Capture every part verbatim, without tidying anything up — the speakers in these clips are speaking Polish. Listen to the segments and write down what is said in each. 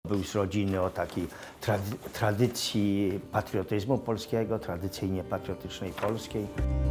Był z rodziny o takiej tra tradycji patriotyzmu polskiego, tradycyjnie patriotycznej polskiej.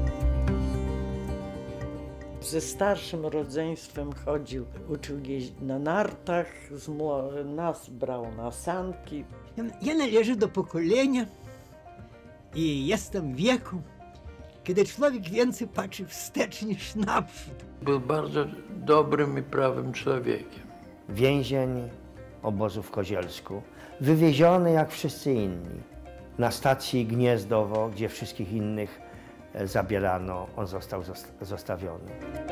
Ze starszym rodzeństwem chodził, uczył jeździć na nartach, z nas brał na sanki. Ja, ja należę do pokolenia i jestem w wieku, kiedy człowiek więcej patrzy wstecz niż naprzód. Był bardzo dobrym i prawym człowiekiem. Więzień obozu w Kozielsku, wywieziony jak wszyscy inni na stacji Gniezdowo, gdzie wszystkich innych zabierano, on został zostawiony.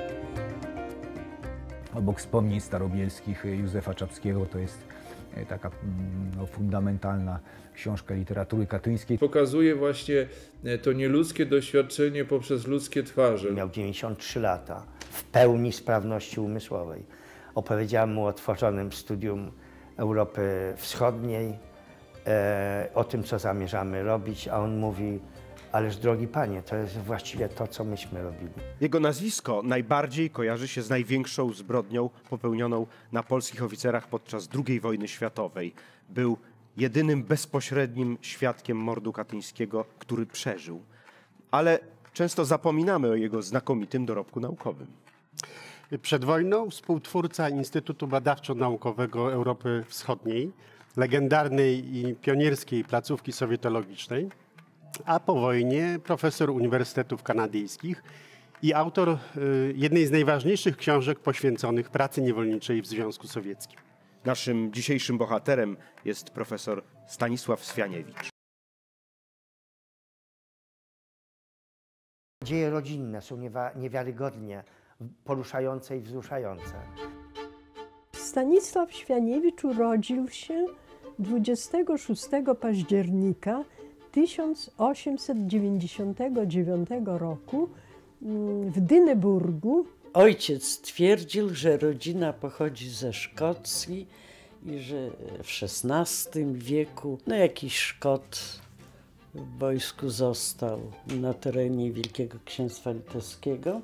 Obok wspomnień starobielskich Józefa Czapskiego to jest taka no, fundamentalna książka literatury katyńskiej. Pokazuje właśnie to nieludzkie doświadczenie poprzez ludzkie twarze. Miał dziewięćdziesiąt trzy lata, w pełni sprawności umysłowej. Opowiedziałem mu o tworzonym studium Europy Wschodniej, e, o tym, co zamierzamy robić, a on mówi: ależ drogi panie, to jest właściwie to, co myśmy robili. Jego nazwisko najbardziej kojarzy się z największą zbrodnią popełnioną na polskich oficerach podczas drugiej wojny światowej. Był jedynym bezpośrednim świadkiem mordu katyńskiego, który przeżył. Ale często zapominamy o jego znakomitym dorobku naukowym. Przed wojną współtwórca Instytutu Badawczo-Naukowego Europy Wschodniej, legendarnej i pionierskiej placówki sowietologicznej, a po wojnie profesor uniwersytetów kanadyjskich i autor jednej z najważniejszych książek poświęconych pracy niewolniczej w Związku Sowieckim. Naszym dzisiejszym bohaterem jest profesor Stanisław Swianiewicz. Dzieje rodzinne są niewiarygodnie poruszające i wzruszające. Stanisław Swianiewicz urodził się dwudziestego szóstego października tysiąc osiemset dziewięćdziesiątego dziewiątego roku w Dyneburgu. Ojciec twierdził, że rodzina pochodzi ze Szkocji i że w szesnastym wieku no jakiś Szkot w wojsku został na terenie Wielkiego Księstwa Litewskiego.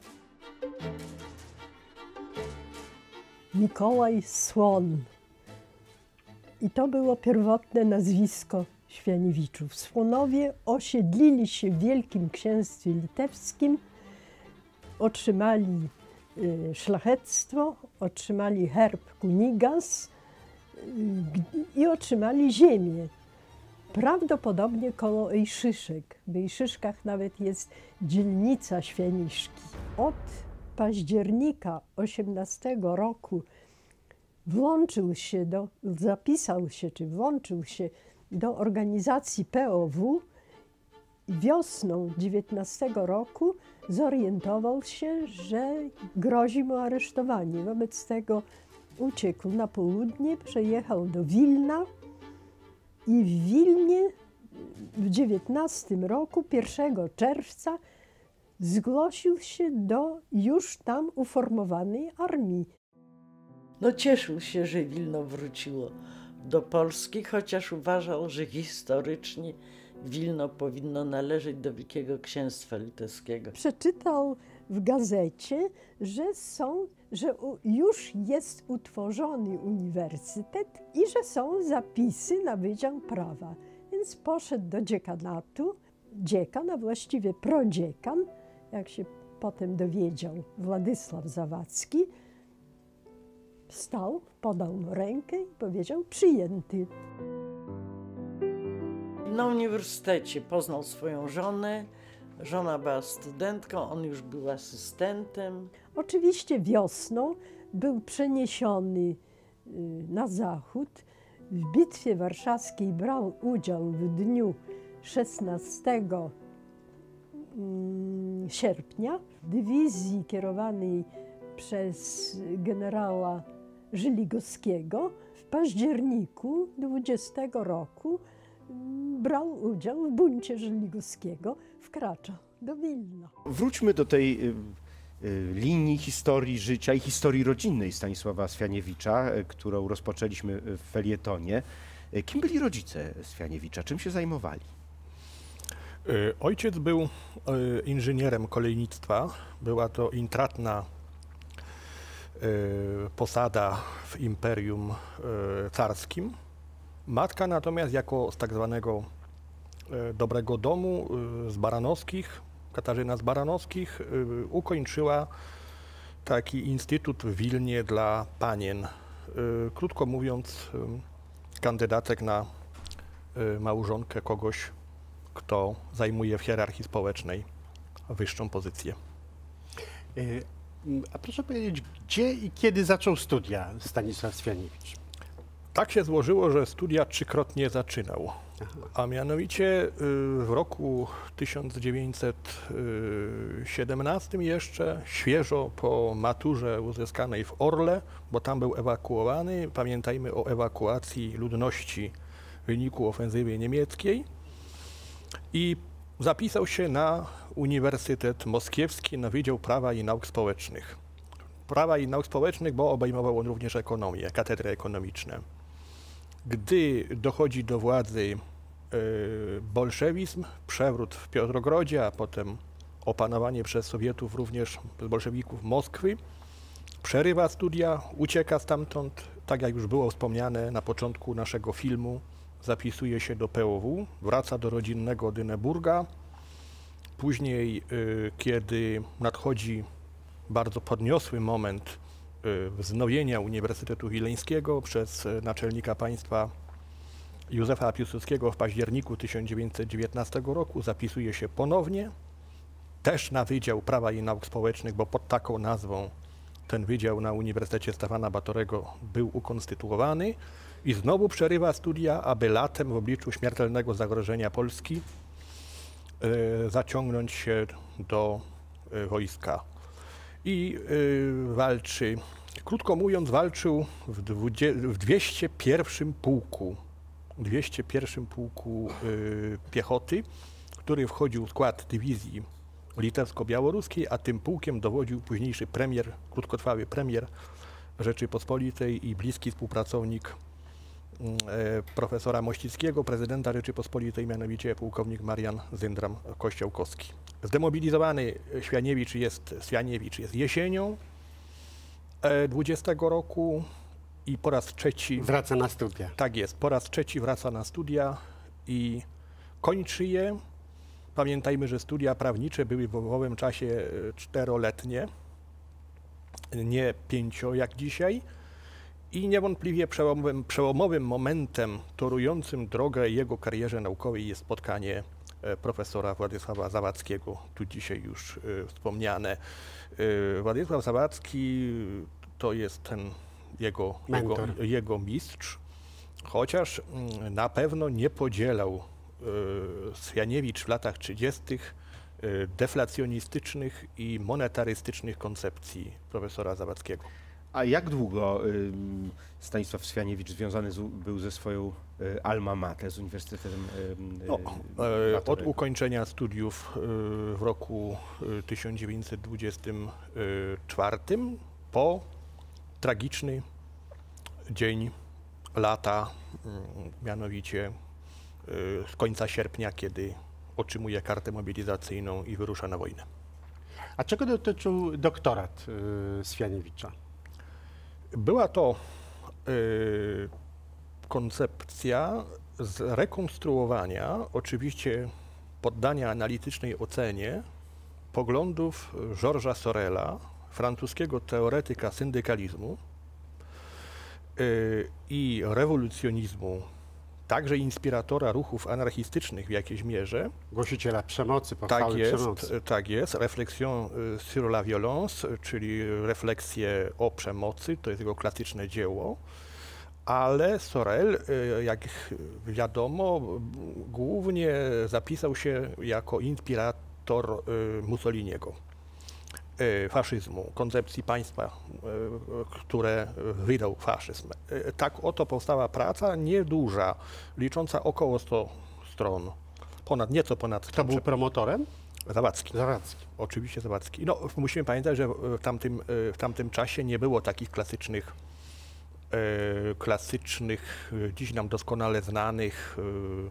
Mikołaj Słon. I to było pierwotne nazwisko Świaniewiczów. Słonowie osiedlili się w Wielkim Księstwie Litewskim, otrzymali y, szlachectwo, otrzymali herb Kunigas y, i otrzymali ziemię. Prawdopodobnie koło Ejszyszek. W Ejszyszkach nawet jest dzielnica Świaniszki. Od października osiemnastego roku włączył się do, zapisał się, czy włączył się do organizacji P O W. Wiosną dziewiętnastego roku zorientował się, że grozi mu aresztowanie. Wobec tego uciekł na południe, przejechał do Wilna i w Wilnie w dziewiętnastym roku, pierwszego czerwca, zgłosił się do już tam uformowanej armii. No cieszył się, że Wilno wróciło do Polski, chociaż uważał, że historycznie Wilno powinno należeć do Wielkiego Księstwa Litewskiego. Przeczytał w gazecie, że są, że już jest utworzony uniwersytet i że są zapisy na Wydział Prawa. Więc poszedł do dziekanatu, dziekan, a właściwie prodziekan, jak się potem dowiedział Władysław Zawadzki, wstał, podał mu rękę i powiedział: przyjęty. Na uniwersytecie poznał swoją żonę. Żona była studentką, on już był asystentem. Oczywiście wiosną był przeniesiony na zachód. W Bitwie Warszawskiej brał udział w dniu szesnastego sierpnia w dywizji kierowanej przez generała Żyligowskiego. W październiku dwudziestego roku brał udział w buncie Żyligowskiego, wkraczał do Wilna. Wróćmy do tej y, y, linii historii życia i historii rodzinnej Stanisława Swianiewicza, y, którą rozpoczęliśmy w felietonie. Y, kim byli rodzice Swianiewicza? Czym się zajmowali? Ojciec był inżynierem kolejnictwa. Była to intratna posada w Imperium Carskim. Matka natomiast jako z tak zwanego e, dobrego domu e, z Baranowskich, Katarzyna z Baranowskich, e, ukończyła taki instytut w Wilnie dla panien. E, krótko mówiąc, e, kandydatek na e, małżonkę kogoś, kto zajmuje w hierarchii społecznej wyższą pozycję. A proszę powiedzieć, gdzie i kiedy zaczął studia Stanisław Swianiewicz? Tak się złożyło, że studia trzykrotnie zaczynał. A mianowicie w roku tysiąc dziewięćset siedemnastym jeszcze, świeżo po maturze uzyskanej w Orle, bo tam był ewakuowany, pamiętajmy o ewakuacji ludności w wyniku ofensywy niemieckiej, i zapisał się na Uniwersytet Moskiewski na Wydział Prawa i Nauk Społecznych. Prawa i Nauk Społecznych, bo obejmował on również ekonomię, katedry ekonomiczne. Gdy dochodzi do władzy y, bolszewizm, przewrót w Piotrogrodzie, a potem opanowanie przez Sowietów, również bolszewików Moskwy, przerywa studia, ucieka stamtąd, tak jak już było wspomniane na początku naszego filmu, zapisuje się do P O W, wraca do rodzinnego Dyneburga. Później, y, kiedy nadchodzi bardzo podniosły moment y, wznowienia Uniwersytetu Wileńskiego przez y, naczelnika państwa Józefa Piłsudskiego w październiku tysiąc dziewięćset dziewiętnastego roku, zapisuje się ponownie, też na Wydział Prawa i Nauk Społecznych, bo pod taką nazwą ten wydział na Uniwersytecie Stefana Batorego był ukonstytuowany, i znowu przerywa studia, aby latem w obliczu śmiertelnego zagrożenia Polski y, zaciągnąć się do y, wojska. I y, walczy, krótko mówiąc, walczył w, w dwieście pierwszym pułku, dwieście pierwszym pułku y, piechoty, który wchodził w skład dywizji litewsko-białoruskiej, a tym pułkiem dowodził późniejszy premier, krótkotrwały premier Rzeczypospolitej i bliski współpracownik profesora Mościckiego, prezydenta Rzeczypospolitej, mianowicie pułkownik Marian Zyndram-Kościołkowski. Zdemobilizowany Swianiewicz jest, Swianiewicz jest jesienią dwudziestego roku i po raz trzeci... Wraca na studia. Tak jest, po raz trzeci wraca na studia i kończy je. Pamiętajmy, że studia prawnicze były w owym czasie czteroletnie, nie pięcio jak dzisiaj. I niewątpliwie przełomowym, przełomowym momentem torującym drogę jego karierze naukowej jest spotkanie e, profesora Władysława Zawadzkiego, tu dzisiaj już e, wspomniane. E, Władysław Zawadzki to jest ten jego, jego, jego mistrz, chociaż m, na pewno nie podzielał e, Swianiewicz w latach trzydziestych e, deflacjonistycznych i monetarystycznych koncepcji profesora Zawadzkiego. A jak długo y, Stanisław Swianiewicz związany z, był ze swoją y, alma mater, z Uniwersytetem y, no, y, Od ukończenia studiów y, w roku y, tysiąc dziewięćset dwudziestym czwartym po tragiczny dzień lata, y, mianowicie y, z końca sierpnia, kiedy otrzymuje kartę mobilizacyjną i wyrusza na wojnę. A czego dotyczył doktorat y, Swianiewicza? Była to y, koncepcja zrekonstruowania, oczywiście poddania analitycznej ocenie poglądów Georgesa Sorela, francuskiego teoretyka syndykalizmu y, i rewolucjonizmu, także inspiratora ruchów anarchistycznych w jakiejś mierze. Głosiciela przemocy, pochwały tak jest, przemocy. Tak jest, Réflexion sur la violence, czyli refleksje o przemocy, to jest jego klasyczne dzieło, ale Sorel, jak wiadomo, głównie zapisał się jako inspirator Mussoliniego, faszyzmu, koncepcji państwa, które wydał faszyzm. Tak oto powstała praca nieduża, licząca około stu stron, ponad, nieco ponad. Kto był promotorem? Zawadzki. Zawadzki. Oczywiście Zawadzki. No, musimy pamiętać, że w tamtym, w tamtym czasie nie było takich klasycznych, klasycznych, dziś nam doskonale znanych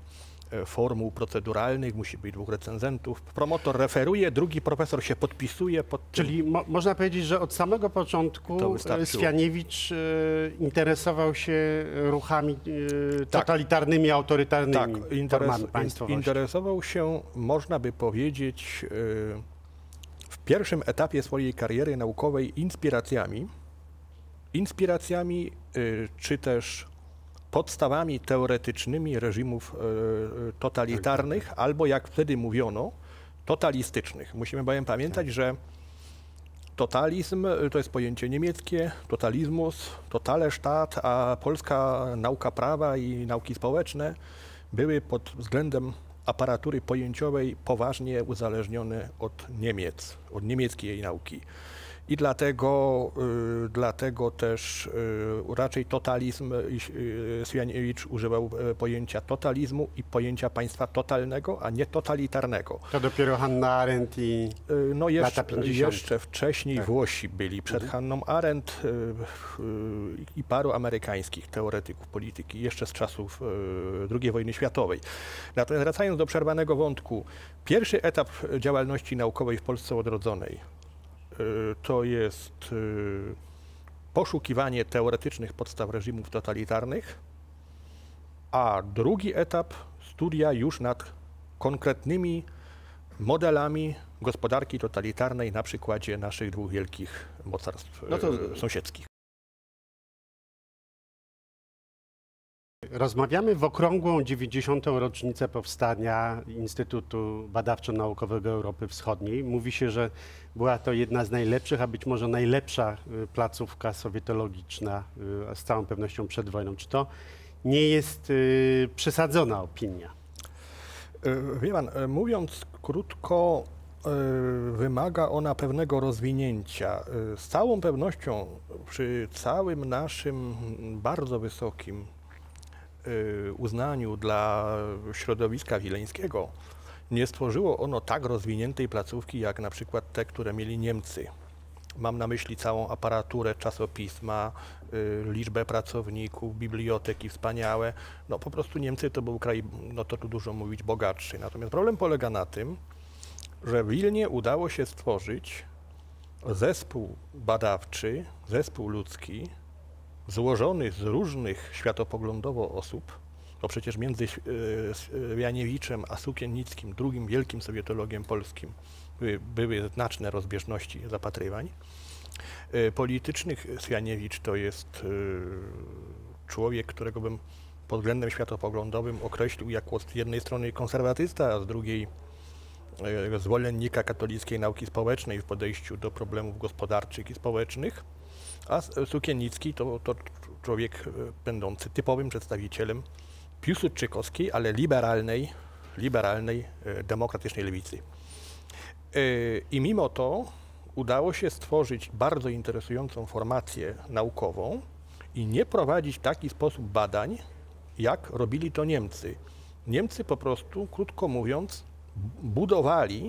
formuł proceduralnych, musi być dwóch recenzentów. Promotor referuje, drugi profesor się podpisuje pod tym. Czyli mo można powiedzieć, że od samego początku Swianiewicz e, interesował się ruchami e, totalitarnymi, tak. autorytarnymi tak, interes interesował się, można by powiedzieć, e, w pierwszym etapie swojej kariery naukowej inspiracjami, inspiracjami e, czy też podstawami teoretycznymi reżimów e, totalitarnych, albo jak wtedy mówiono, totalistycznych. Musimy bowiem pamiętać, że totalizm to jest pojęcie niemieckie, totalizmus, totale Staat, a polska nauka prawa i nauki społeczne były pod względem aparatury pojęciowej poważnie uzależnione od Niemiec, od niemieckiej nauki. I dlatego, y, dlatego też y, raczej totalizm, y, Swianiewicz używał y, pojęcia totalizmu i pojęcia państwa totalnego, a nie totalitarnego. To dopiero Hannah Arendt i y, no jeszcze, lata pięćdziesiąte. Jeszcze wcześniej tak. Włosi byli przed mhm. Hannah Arendt y, y, i paru amerykańskich teoretyków polityki, jeszcze z czasów y, drugiej wojny światowej. Natomiast wracając do przerwanego wątku, pierwszy etap działalności naukowej w Polsce odrodzonej to jest poszukiwanie teoretycznych podstaw reżimów totalitarnych, a drugi etap studia już nad konkretnymi modelami gospodarki totalitarnej na przykładzie naszych dwóch wielkich mocarstw no to... sąsiedzkich. Rozmawiamy w okrągłą dziewięćdziesiątą rocznicę powstania Instytutu Badawczo-Naukowego Europy Wschodniej. Mówi się, że była to jedna z najlepszych, a być może najlepsza placówka sowietologiczna, z całą pewnością przed wojną. Czy to nie jest y, przesadzona opinia? Wie pan, mówiąc krótko, wymaga ona pewnego rozwinięcia. Z całą pewnością przy całym naszym bardzo wysokim uznaniu dla środowiska wileńskiego nie stworzyło ono tak rozwiniętej placówki jak na przykład te, które mieli Niemcy. Mam na myśli całą aparaturę, czasopisma, liczbę pracowników, biblioteki wspaniałe. No po prostu Niemcy to był kraj, no to tu dużo mówić, bogatszy. Natomiast problem polega na tym, że w Wilnie udało się stworzyć zespół badawczy, zespół ludzki, złożony z różnych światopoglądowo osób, bo przecież między Swianiewiczem a Sukiennickim, drugim wielkim sowietologiem polskim, były, były znaczne rozbieżności zapatrywań. Politycznych Swianiewicz to jest człowiek, którego bym pod względem światopoglądowym określił jako z jednej strony konserwatysta, a z drugiej zwolennika katolickiej nauki społecznej w podejściu do problemów gospodarczych i społecznych. A Sukiennicki to, to człowiek będący typowym przedstawicielem piłsudczykowskiej, ale liberalnej, liberalnej, demokratycznej lewicy. I mimo to udało się stworzyć bardzo interesującą formację naukową i nie prowadzić w taki sposób badań, jak robili to Niemcy. Niemcy po prostu, krótko mówiąc, budowali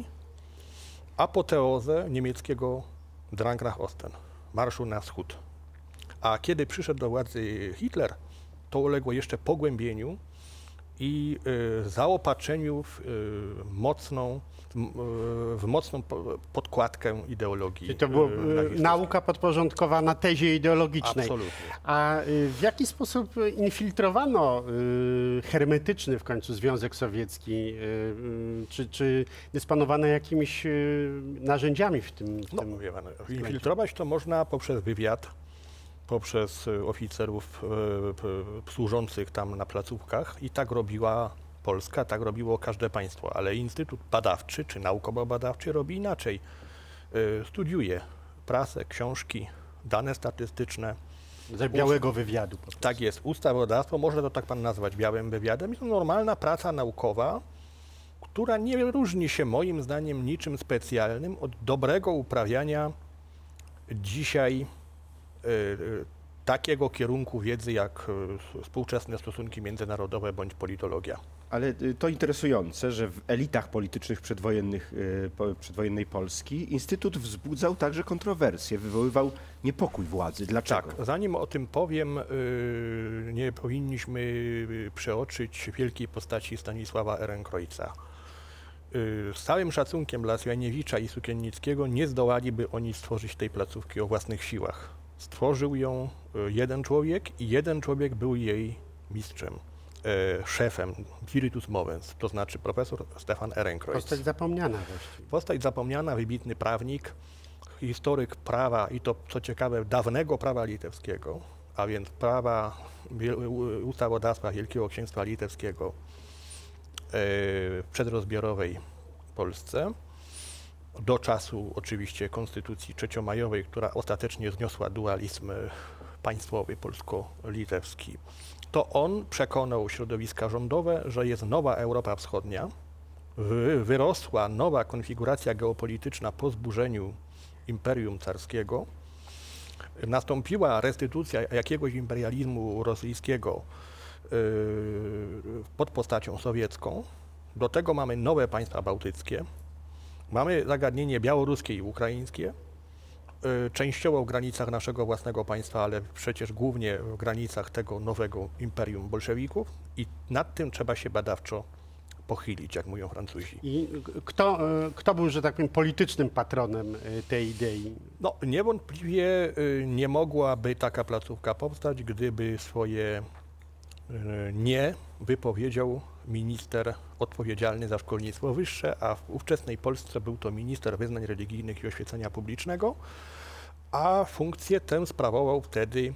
apoteozę niemieckiego Drang nach Osten, marszu na wschód. A kiedy przyszedł do władzy Hitler, to uległo jeszcze pogłębieniu i y, zaopatrzeniu w, y, mocną, w mocną podkładkę ideologii. Czyli to była y, nauka podporządkowana tezie ideologicznej. Absolutnie. A y, w jaki sposób infiltrowano y, hermetyczny w końcu Związek Sowiecki? Y, y, czy, czy dysponowano jakimiś y, narzędziami w tym? W no, tym wie pan, infiltrować to można poprzez wywiad, poprzez oficerów y, służących tam na placówkach i tak robiła Polska, tak robiło każde państwo, ale Instytut Badawczy czy Naukowo-Badawczy robi inaczej. Y, studiuje prasę, książki, dane statystyczne. Ze białego wywiadu. Tak jest, ustawodawstwo, można to tak pan nazwać białym wywiadem. Jest to normalna praca naukowa, która nie różni się moim zdaniem niczym specjalnym od dobrego uprawiania dzisiaj y, y, takiego kierunku wiedzy jak y, współczesne stosunki międzynarodowe bądź politologia. Ale to interesujące, że w elitach politycznych przedwojennych, przedwojennej Polski Instytut wzbudzał także kontrowersje, wywoływał niepokój władzy. Dlaczego? Tak, zanim o tym powiem, nie powinniśmy przeoczyć wielkiej postaci Stanisława Ehrenkreuza. Z całym szacunkiem dla Syaniewicza i Sukiennickiego nie zdołaliby oni stworzyć tej placówki o własnych siłach. Stworzył ją jeden człowiek i jeden człowiek był jej mistrzem. Szefem, Spiritus Movens, to znaczy profesor Stefan Ehrenkreuz. Postać zapomniana właściwie. Postać zapomniana, wybitny prawnik, historyk prawa i to, co ciekawe, dawnego prawa litewskiego, a więc prawa ustawodawstwa Wielkiego Księstwa Litewskiego w przedrozbiorowej Polsce, do czasu oczywiście Konstytucji trzeciomajowej, która ostatecznie zniosła dualizm państwowy polsko-litewski. To on przekonał środowiska rządowe, że jest nowa Europa Wschodnia, wyrosła nowa konfiguracja geopolityczna po zburzeniu Imperium Carskiego, nastąpiła restytucja jakiegoś imperializmu rosyjskiego pod postacią sowiecką, do tego mamy nowe państwa bałtyckie, mamy zagadnienie białoruskie i ukraińskie, częściowo w granicach naszego własnego państwa, ale przecież głównie w granicach tego nowego imperium bolszewików i nad tym trzeba się badawczo pochylić, jak mówią Francuzi. I kto, kto był, że tak powiem, politycznym patronem tej idei? No, niewątpliwie nie mogłaby taka placówka powstać, gdyby swoje nie wypowiedział minister odpowiedzialny za szkolnictwo wyższe, a w ówczesnej Polsce był to minister wyznań religijnych i oświecenia publicznego, a funkcję tę sprawował wtedy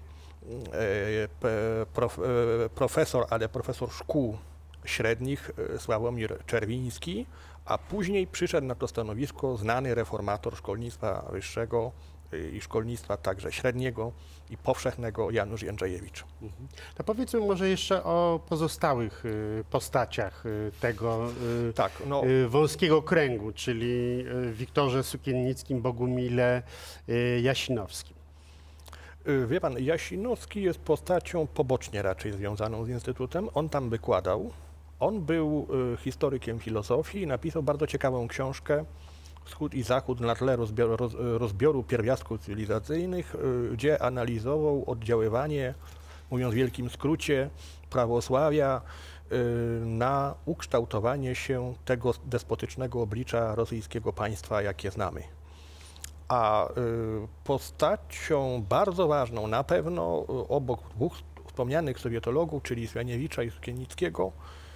profesor, ale profesor szkół średnich Sławomir Czerwiński, a później przyszedł na to stanowisko znany reformator szkolnictwa wyższego i szkolnictwa także średniego i powszechnego Janusz Jędrzejewicz. To powiedzmy może jeszcze o pozostałych postaciach tego tak, no. wąskiego kręgu, czyli Wiktorze Sukiennickim, Bogumile Jasinowskim. Wie pan, Jasinowski jest postacią pobocznie raczej związaną z Instytutem. On tam wykładał. On był historykiem filozofii i napisał bardzo ciekawą książkę Wschód i Zachód na tle rozbioru, roz, rozbioru pierwiastków cywilizacyjnych, gdzie analizował oddziaływanie, mówiąc w wielkim skrócie, prawosławia na ukształtowanie się tego despotycznego oblicza rosyjskiego państwa, jakie znamy. A postacią bardzo ważną, na pewno obok dwóch wspomnianych sowietologów, czyli Syaniewicza i Sukiennickiego,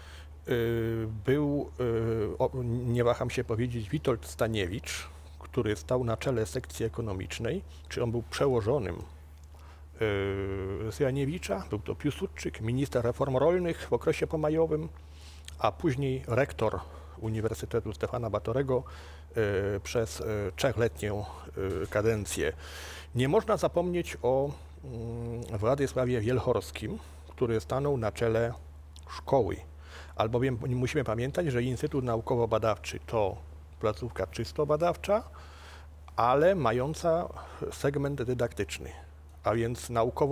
był, nie waham się powiedzieć, Witold Staniewicz, który stał na czele sekcji ekonomicznej, czy on był przełożonym Syaniewicza, był to Piłsudczyk, minister reform rolnych w okresie pomajowym, a później rektor Uniwersytetu Stefana Batorego przez trzechletnią kadencję. Nie można zapomnieć o Władysławie Wielchorskim, który stanął na czele szkoły. Albowiem musimy pamiętać, że Instytut Naukowo-Badawczy to placówka czysto badawcza, ale mająca segment dydaktyczny, a więc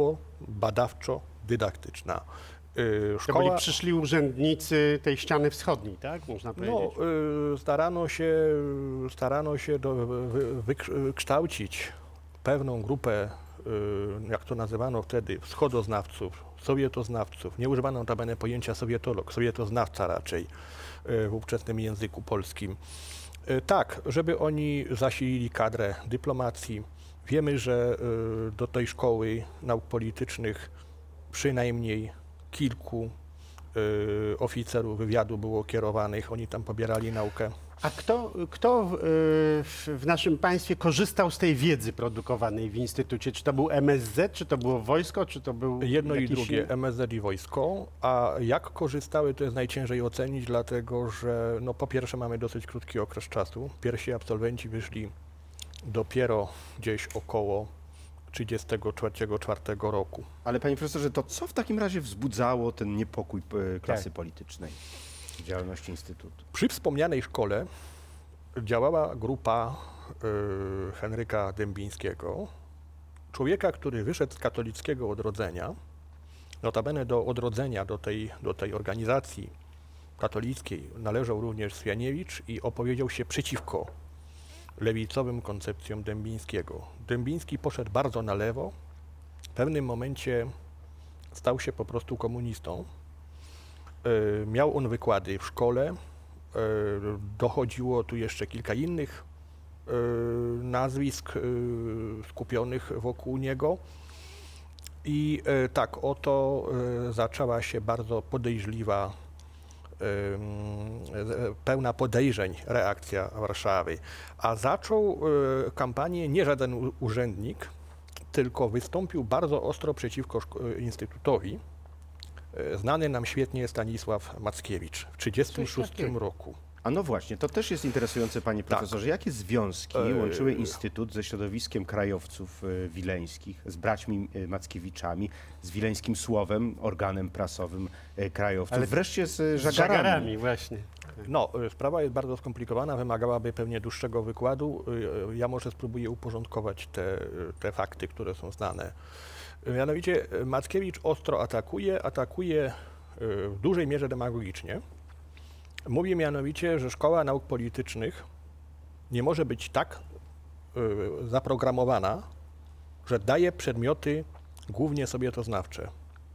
naukowo-badawczo-dydaktyczna. Szkoła... To byli przyszli urzędnicy tej ściany wschodniej, tak? Można powiedzieć. No, starano się, starano się do, wykształcić pewną grupę, jak to nazywano wtedy, wschodoznawców, sowietoznawców. Nie używano notabene pojęcia sowietolog, sowietoznawca raczej w ówczesnym języku polskim. Tak, żeby oni zasilili kadrę dyplomacji. Wiemy, że do tej szkoły nauk politycznych przynajmniej kilku y, oficerów wywiadu było kierowanych, oni tam pobierali naukę. A kto, kto w, w naszym państwie korzystał z tej wiedzy produkowanej w Instytucie? Czy to był M S Z, czy to było wojsko, czy to był Jedno jakiś... i drugie, M S Z i wojsko, a jak korzystały, to jest najciężej ocenić, dlatego że no, po pierwsze mamy dosyć krótki okres czasu. Pierwsi absolwenci wyszli dopiero gdzieś około trzydziestego czwartego roku. Ale panie profesorze, to co w takim razie wzbudzało ten niepokój klasy tak. politycznej w działalności Instytutu? Przy wspomnianej szkole działała grupa y, Henryka Dębińskiego, człowieka, który wyszedł z katolickiego odrodzenia, notabene do odrodzenia, do tej, do tej organizacji katolickiej należał również Swianiewicz i opowiedział się przeciwko lewicowym koncepcjom Dębińskiego. Dębiński poszedł bardzo na lewo, w pewnym momencie stał się po prostu komunistą. E, miał on wykłady w szkole, e, dochodziło tu jeszcze kilka innych e, nazwisk e, skupionych wokół niego. I e, tak oto e, zaczęła się bardzo podejrzliwa, e, e, pełna podejrzeń reakcja Warszawy. A zaczął e, kampanię nie żaden u- urzędnik, tylko wystąpił bardzo ostro przeciwko szko- Instytutowi. E, znany nam świetnie Stanisław Mackiewicz w tysiąc dziewięćset trzydziestym szóstym roku. A no właśnie, to też jest interesujące, panie profesorze. Jakie związki E, łączyły Instytut ze środowiskiem krajowców e, wileńskich, z braćmi e, Mackiewiczami, z wileńskim Słowem, organem prasowym e, krajowców, Ale wreszcie z Z żagarami? żagarami, właśnie. No, e, sprawa jest bardzo skomplikowana, wymagałaby pewnie dłuższego wykładu. E, Ja może spróbuję uporządkować te, te fakty, które są znane. E, Mianowicie e, Mackiewicz ostro atakuje, atakuje e, w dużej mierze demagogicznie. Mówi mianowicie, że Szkoła Nauk Politycznych nie może być tak y, zaprogramowana, że daje przedmioty głównie sowietoznawcze.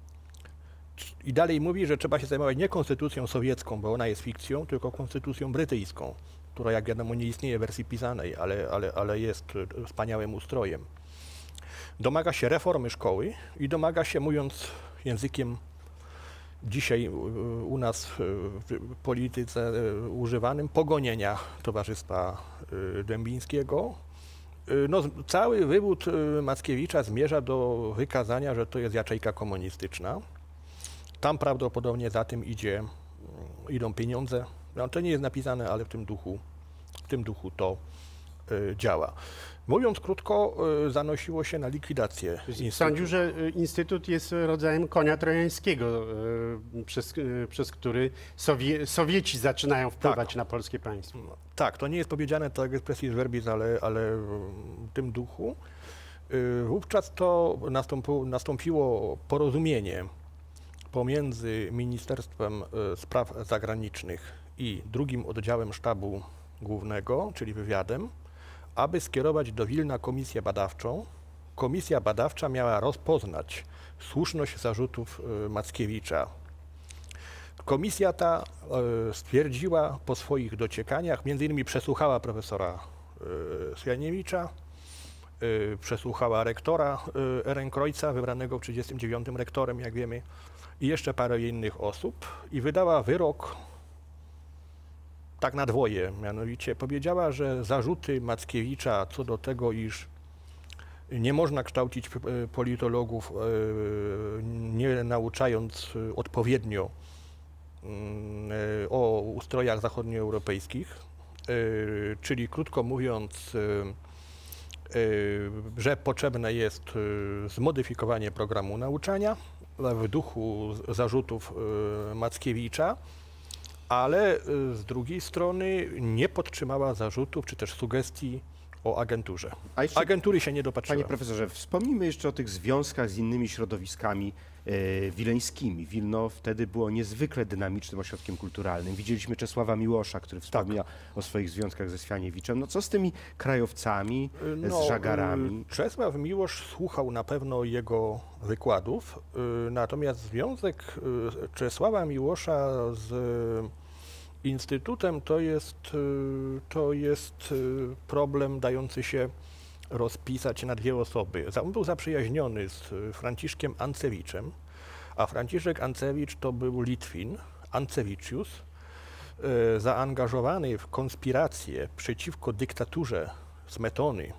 I dalej mówi, że trzeba się zajmować nie konstytucją sowiecką, bo ona jest fikcją, tylko konstytucją brytyjską, która jak wiadomo nie istnieje w wersji pisanej, ale, ale, ale jest y, wspaniałym ustrojem. Domaga się reformy szkoły i domaga się, mówiąc językiem dzisiaj u nas w polityce używanym, pogonienia Towarzystwa Dębińskiego. No, cały wywód Mackiewicza zmierza do wykazania, że to jest jaczejka komunistyczna. Tam prawdopodobnie za tym idzie, idą pieniądze. No, to nie jest napisane, ale w tym duchu, w tym duchu to działa. Mówiąc krótko, zanosiło się na likwidację Instytutu. Sądził, że Instytut jest rodzajem konia trojańskiego, y, przez, y, przez który Sowie, Sowieci zaczynają wpływać Tak. na polskie państwo. Tak, to nie jest powiedziane tak expressis verbis, ale, ale w tym duchu. Y, Wówczas to nastąpiło, nastąpiło porozumienie pomiędzy Ministerstwem y, Spraw Zagranicznych i drugim oddziałem sztabu głównego, czyli wywiadem, aby skierować do Wilna komisję badawczą. Komisja badawcza miała rozpoznać słuszność zarzutów y, Mackiewicza. Komisja ta y, stwierdziła po swoich dociekaniach, między innymi przesłuchała profesora y, Swianiewicza, y, przesłuchała rektora y, Ehrenkreuza, wybranego w tysiąc dziewięćset trzydziestym dziewiątym rektorem, jak wiemy, i jeszcze parę innych osób i wydała wyrok tak na dwoje, mianowicie powiedziała, że zarzuty Mackiewicza co do tego, iż nie można kształcić politologów, nie nauczając odpowiednio o ustrojach zachodnioeuropejskich, czyli krótko mówiąc, że potrzebne jest zmodyfikowanie programu nauczania w duchu zarzutów Mackiewicza, ale z drugiej strony nie podtrzymała zarzutów czy też sugestii o agenturze. A jeszcze, Agentury się nie dopatrzyła. Panie profesorze, wspomnijmy jeszcze o tych związkach z innymi środowiskami e, wileńskimi. Wilno wtedy było niezwykle dynamicznym ośrodkiem kulturalnym. Widzieliśmy Czesława Miłosza, który wspomniał tak. o swoich związkach ze Swianiewiczem. No co z tymi krajowcami, no, z żagarami? Czesław Miłosz słuchał na pewno jego wykładów, natomiast związek Czesława Miłosza z Instytutem to jest, to jest problem dający się rozpisać na dwie osoby. On był zaprzyjaźniony z Franciszkiem Ancewiczem, a Franciszek Ancewicz to był Litwin, Ancewiczius, zaangażowany w konspirację przeciwko dyktaturze Smetony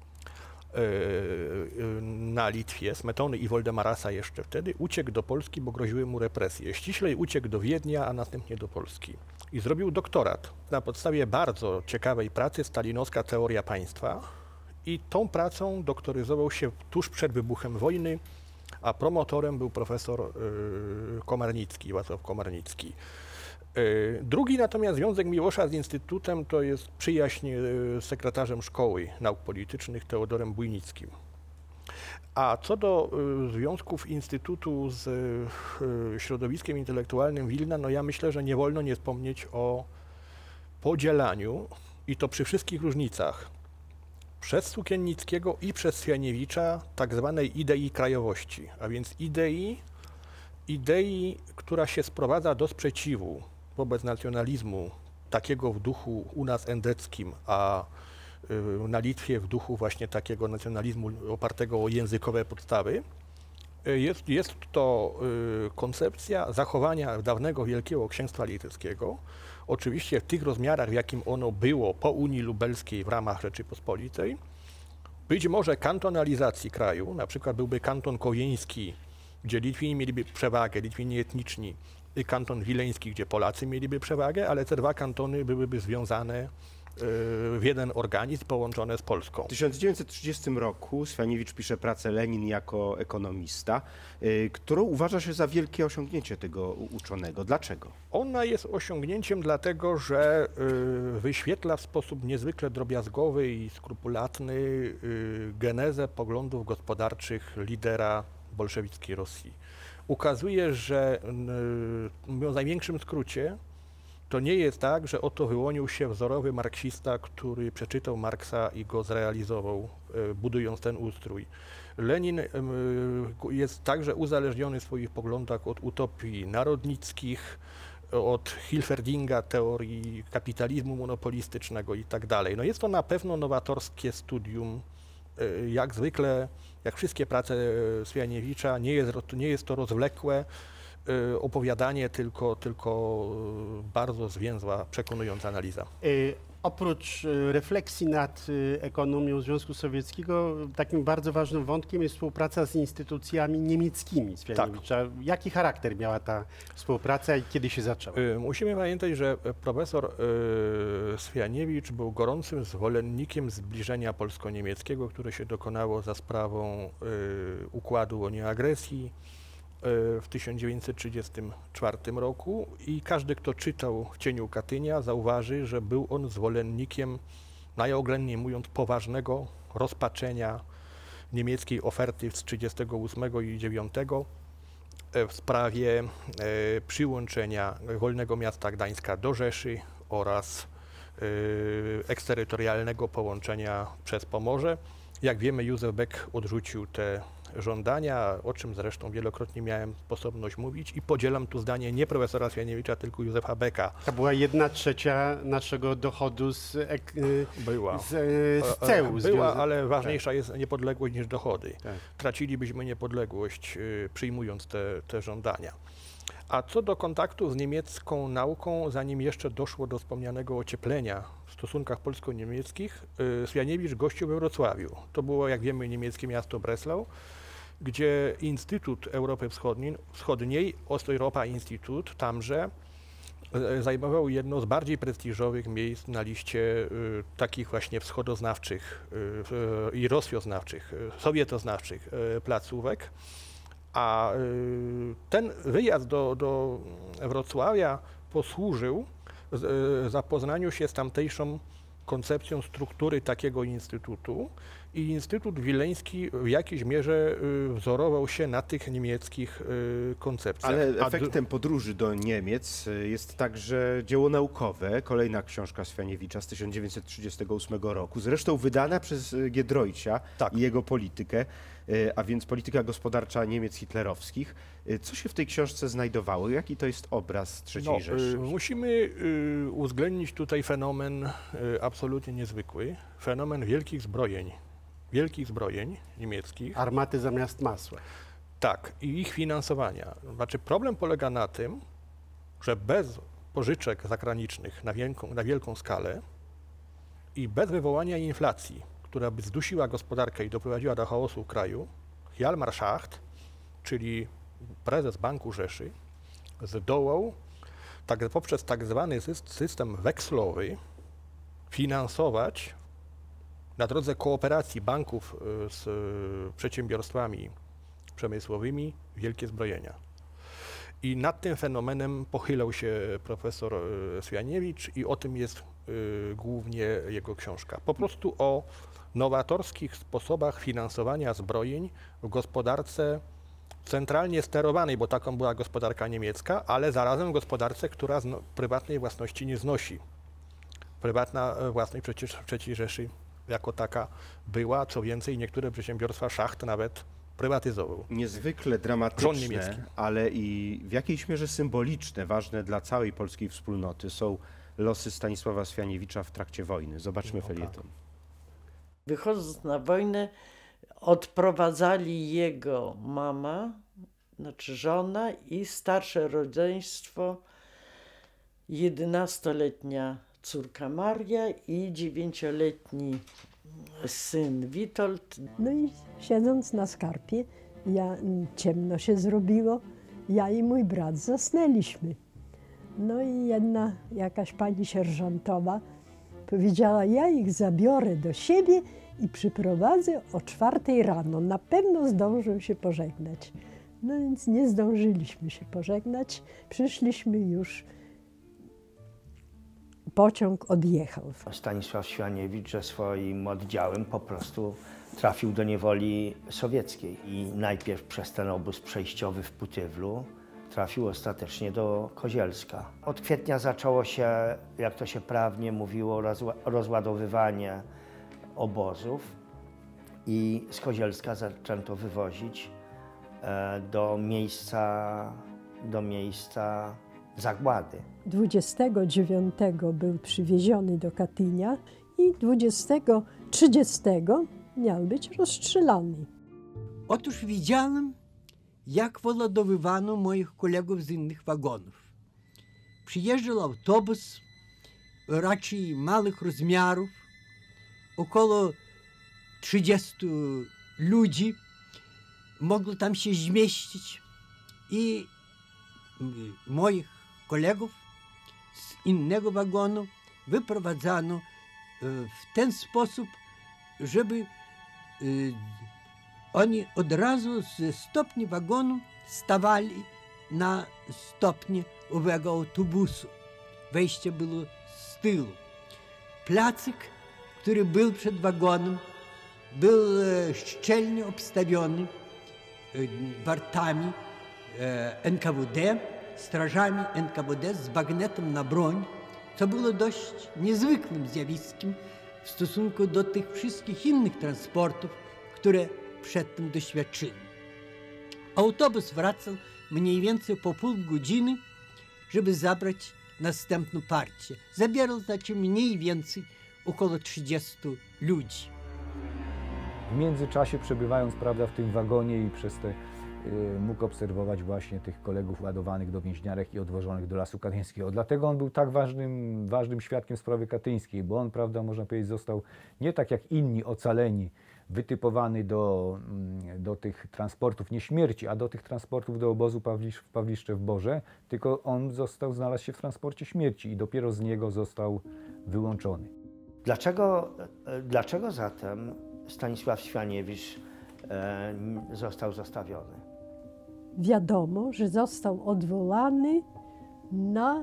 na Litwie, Smetony i Woldemarasa jeszcze wtedy, uciekł do Polski, bo groziły mu represje. Ściślej uciekł do Wiednia, a następnie do Polski. I zrobił doktorat na podstawie bardzo ciekawej pracy Stalinowska teoria państwa. I tą pracą doktoryzował się tuż przed wybuchem wojny, a promotorem był profesor yy, Komarnicki, Wacław Komarnicki. Yy, drugi natomiast związek Miłosza z Instytutem to jest przyjaźń yy, z sekretarzem Szkoły Nauk Politycznych Teodorem Bujnickim. A co do y, związków Instytutu z y, środowiskiem intelektualnym Wilna, no ja myślę, że nie wolno nie wspomnieć o podzielaniu, i to przy wszystkich różnicach, przez Sukiennickiego i przez Swianiewicza tak zwanej idei krajowości, a więc idei, idei, która się sprowadza do sprzeciwu wobec nacjonalizmu, takiego w duchu u nas endeckim, a y, na Litwie w duchu właśnie takiego nacjonalizmu opartego o językowe podstawy. Jest, jest to y, koncepcja zachowania dawnego Wielkiego Księstwa Litewskiego, oczywiście w tych rozmiarach, w jakim ono było po Unii Lubelskiej w ramach Rzeczypospolitej. Być może kantonalizacji kraju, na przykład byłby kanton kojeński, gdzie Litwini mieliby przewagę, Litwini etniczni, i kanton wileński, gdzie Polacy mieliby przewagę, ale te dwa kantony byłyby związane w jeden organizm połączone z Polską. W tysiąc dziewięćset trzydziestym roku Swianiewicz pisze pracę Lenin jako ekonomista, którą uważa się za wielkie osiągnięcie tego uczonego. Dlaczego? Ona jest osiągnięciem dlatego, że wyświetla w sposób niezwykle drobiazgowy i skrupulatny genezę poglądów gospodarczych lidera bolszewickiej Rosji. Ukazuje, że mówiąc w największym skrócie, to nie jest tak, że oto wyłonił się wzorowy marksista, który przeczytał Marksa i go zrealizował, budując ten ustrój. Lenin jest także uzależniony w swoich poglądach od utopii narodnickich, od Hilferdinga, teorii kapitalizmu monopolistycznego i tak dalej. No jest to na pewno nowatorskie studium, jak zwykle, jak wszystkie prace Swianiewicza, nie jest, nie jest to rozwlekłe opowiadanie, tylko, tylko bardzo zwięzła, przekonująca analiza. Y, oprócz refleksji nad ekonomią Związku Sowieckiego, takim bardzo ważnym wątkiem jest współpraca z instytucjami niemieckimi Swianiewicza. Tak. Jaki charakter miała ta współpraca i kiedy się zaczęła? Musimy pamiętać, że profesor Swianiewicz był gorącym zwolennikiem zbliżenia polsko-niemieckiego, które się dokonało za sprawą układu o nieagresji w tysiąc dziewięćset trzydziestym czwartym roku i każdy, kto czytał W cieniu Katynia, zauważy, że był on zwolennikiem, najoględniej mówiąc, poważnego rozpaczenia niemieckiej oferty z trzydziestego ósmego i dziewiątego w sprawie przyłączenia Wolnego Miasta Gdańska do Rzeszy oraz eksterytorialnego połączenia przez Pomorze. Jak wiemy, Józef Beck odrzucił te żądania, o czym zresztą wielokrotnie miałem sposobność mówić i podzielam tu zdanie nie profesora Swianiewicza, tylko Józefa Becka. To była jedna trzecia naszego dochodu z, ek, była. z, z ceł. Była, ale ważniejsza tak. jest niepodległość niż dochody. Tak. Tracilibyśmy niepodległość, y, przyjmując te, te żądania. A co do kontaktu z niemiecką nauką, zanim jeszcze doszło do wspomnianego ocieplenia w stosunkach polsko-niemieckich, y, Swianiewicz gościł we Wrocławiu. To było, jak wiemy, niemieckie miasto Breslau, gdzie Instytut Europy Wschodniej, Wschodniej Osteuropa Instytut, tamże, y, zajmował jedno z bardziej prestiżowych miejsc na liście y, takich właśnie wschodoznawczych y, i rosjoznawczych, y, sowietoznawczych y, placówek. A y, ten wyjazd do, do Wrocławia posłużył z, zapoznaniu się z tamtejszą koncepcją struktury takiego instytutu i Instytut Wileński w jakiejś mierze y, wzorował się na tych niemieckich y, koncepcjach. Ale efektem podróży do Niemiec jest także dzieło naukowe, kolejna książka Swianiewicza z tysiąc dziewięćset trzydziestego ósmego roku, zresztą wydana przez Giedroycia tak. i jego politykę, a więc polityka gospodarcza Niemiec hitlerowskich. Co się w tej książce znajdowało? Jaki to jest obraz trzeciej no, Rzeszy? Y, musimy y, uwzględnić tutaj fenomen y, absolutnie niezwykły, fenomen wielkich zbrojeń, wielkich zbrojeń niemieckich. Armaty zamiast masła. Tak, i ich finansowania. Znaczy problem polega na tym, że bez pożyczek zagranicznych na wielką, na wielką skalę i bez wywołania inflacji, która by zdusiła gospodarkę i doprowadziła do chaosu w kraju, Hjalmar Schacht, czyli prezes Banku Rzeszy, zdołał tak, poprzez tak zwany system wekslowy finansować na drodze kooperacji banków z przedsiębiorstwami przemysłowymi wielkie zbrojenia. I nad tym fenomenem pochylał się profesor Swianiewicz i o tym jest y, głównie jego książka. Po prostu o nowatorskich sposobach finansowania zbrojeń w gospodarce centralnie sterowanej, bo taką była gospodarka niemiecka, ale zarazem w gospodarce, która zno, prywatnej własności nie znosi. Prywatna własność przecież w trzeciej Rzeszy jako taka była, co więcej niektóre przedsiębiorstwa szacht nawet prywatyzował. Niezwykle dramatyczne, ale i w jakiejś mierze symboliczne, ważne dla całej polskiej wspólnoty są losy Stanisława Swianiewicza w trakcie wojny. Zobaczmy felieton. Wychodząc na wojnę, odprowadzali jego mama, znaczy żona i starsze rodzeństwo, jedenastoletnia córka Maria i dziewięcioletni syn Witold. No i siedząc na skarpie, ja, ciemno się zrobiło, ja i mój brat zasnęliśmy. No i jedna jakaś pani sierżantowa powiedziała, ja ich zabiorę do siebie i przyprowadzę o czwartej rano. Na pewno zdążą się pożegnać. No więc nie zdążyliśmy się pożegnać. Przyszliśmy już, pociąg odjechał. Stanisław Swianiewicz ze swoim oddziałem po prostu trafił do niewoli sowieckiej i najpierw przez ten obóz przejściowy w Putywlu trafił ostatecznie do Kozielska. Od kwietnia zaczęło się, jak to się prawnie mówiło, rozładowywanie obozów i z Kozielska zaczęto wywozić do miejsca, do miejsca zagłady. dwudziestego dziewiątego był przywieziony do Katynia i dwudziestego trzydziestego miał być rozstrzelany. Otóż widziałem, jak wyładowywano moich kolegów z innych wagonów. Przyjeżdżał autobus, raczej małych rozmiarów, około trzydziestu ludzi mogło tam się zmieścić i moich kolegów z innego wagonu wyprowadzano w ten sposób, żeby oni od razu ze stopni wagonu stawali na stopnie owego autobusu. Wejście było z tyłu. Placyk, który był przed wagonem, był szczelnie obstawiony wartami N K W D, strażami N K W D z bagnetem na broń, co było dość niezwykłym zjawiskiem w stosunku do tych wszystkich innych transportów, które przedtem doświadczyli. Autobus wracał mniej więcej po pół godziny, żeby zabrać następną partię. Zabierał znaczy mniej więcej około trzydziestu ludzi. W międzyczasie, przebywając, prawda, w tym wagonie i przez te y, mógł obserwować właśnie tych kolegów ładowanych do więźniarek i odwożonych do Lasu Katyńskiego. Dlatego on był tak ważnym, ważnym świadkiem sprawy katyńskiej, bo on, prawda, można powiedzieć, został nie tak jak inni ocaleni, wytypowany do, do tych transportów, nie śmierci, a do tych transportów do obozu Pawlisz, w Pawliszczew-Borze, tylko on został, znalazł się w transporcie śmierci i dopiero z niego został wyłączony. Dlaczego, dlaczego zatem Stanisław Swianiewicz e, został zostawiony? Wiadomo, że został odwołany na y,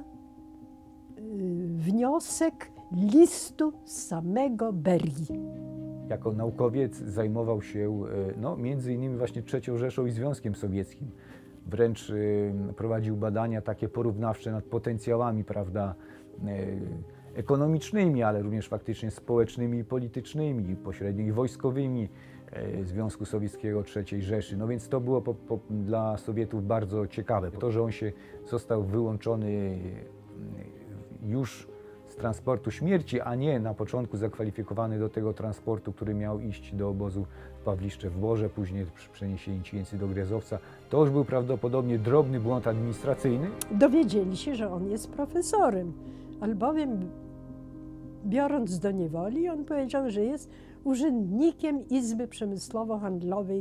wniosek listu samego Berii. Jako naukowiec zajmował się no, między innymi właśnie trzecią Rzeszą i Związkiem Sowieckim. Wręcz y, prowadził badania takie porównawcze nad potencjałami, prawda, y, ekonomicznymi, ale również faktycznie społecznymi i politycznymi, pośrednio i wojskowymi y, Związku Sowieckiego, trzeciej Rzeszy. No więc to było po, po, dla Sowietów bardzo ciekawe. To, że on się został wyłączony y, już z transportu śmierci, a nie na początku zakwalifikowany do tego transportu, który miał iść do obozu w Pawliszczew-Borze, później przeniesieni ci jeńcy do Gryazowca. To już był prawdopodobnie drobny błąd administracyjny. Dowiedzieli się, że on jest profesorem, albowiem biorąc do niewoli, on powiedział, że jest urzędnikiem Izby Przemysłowo-Handlowej,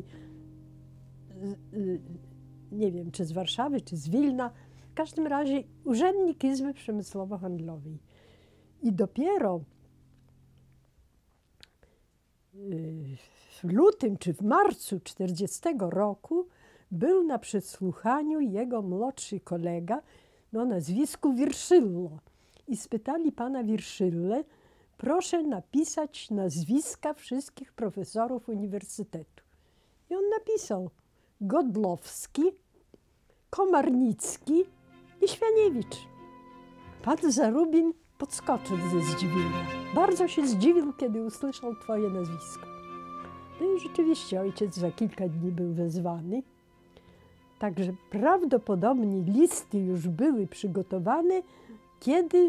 nie wiem, czy z Warszawy, czy z Wilna, w każdym razie urzędnik Izby Przemysłowo-Handlowej. I dopiero w lutym czy w marcu czterdziestego roku był na przesłuchaniu jego młodszy kolega, no, o nazwisku Wirszyllo. I spytali pana Wirszylę, proszę napisać nazwiska wszystkich profesorów uniwersytetu. I on napisał Godlowski, Komarnicki i Świaniewicz. Pan Zarubin podskoczył ze zdziwienia. Bardzo się zdziwił, kiedy usłyszał twoje nazwisko. No i rzeczywiście ojciec za kilka dni był wezwany. Także prawdopodobnie listy już były przygotowane, kiedy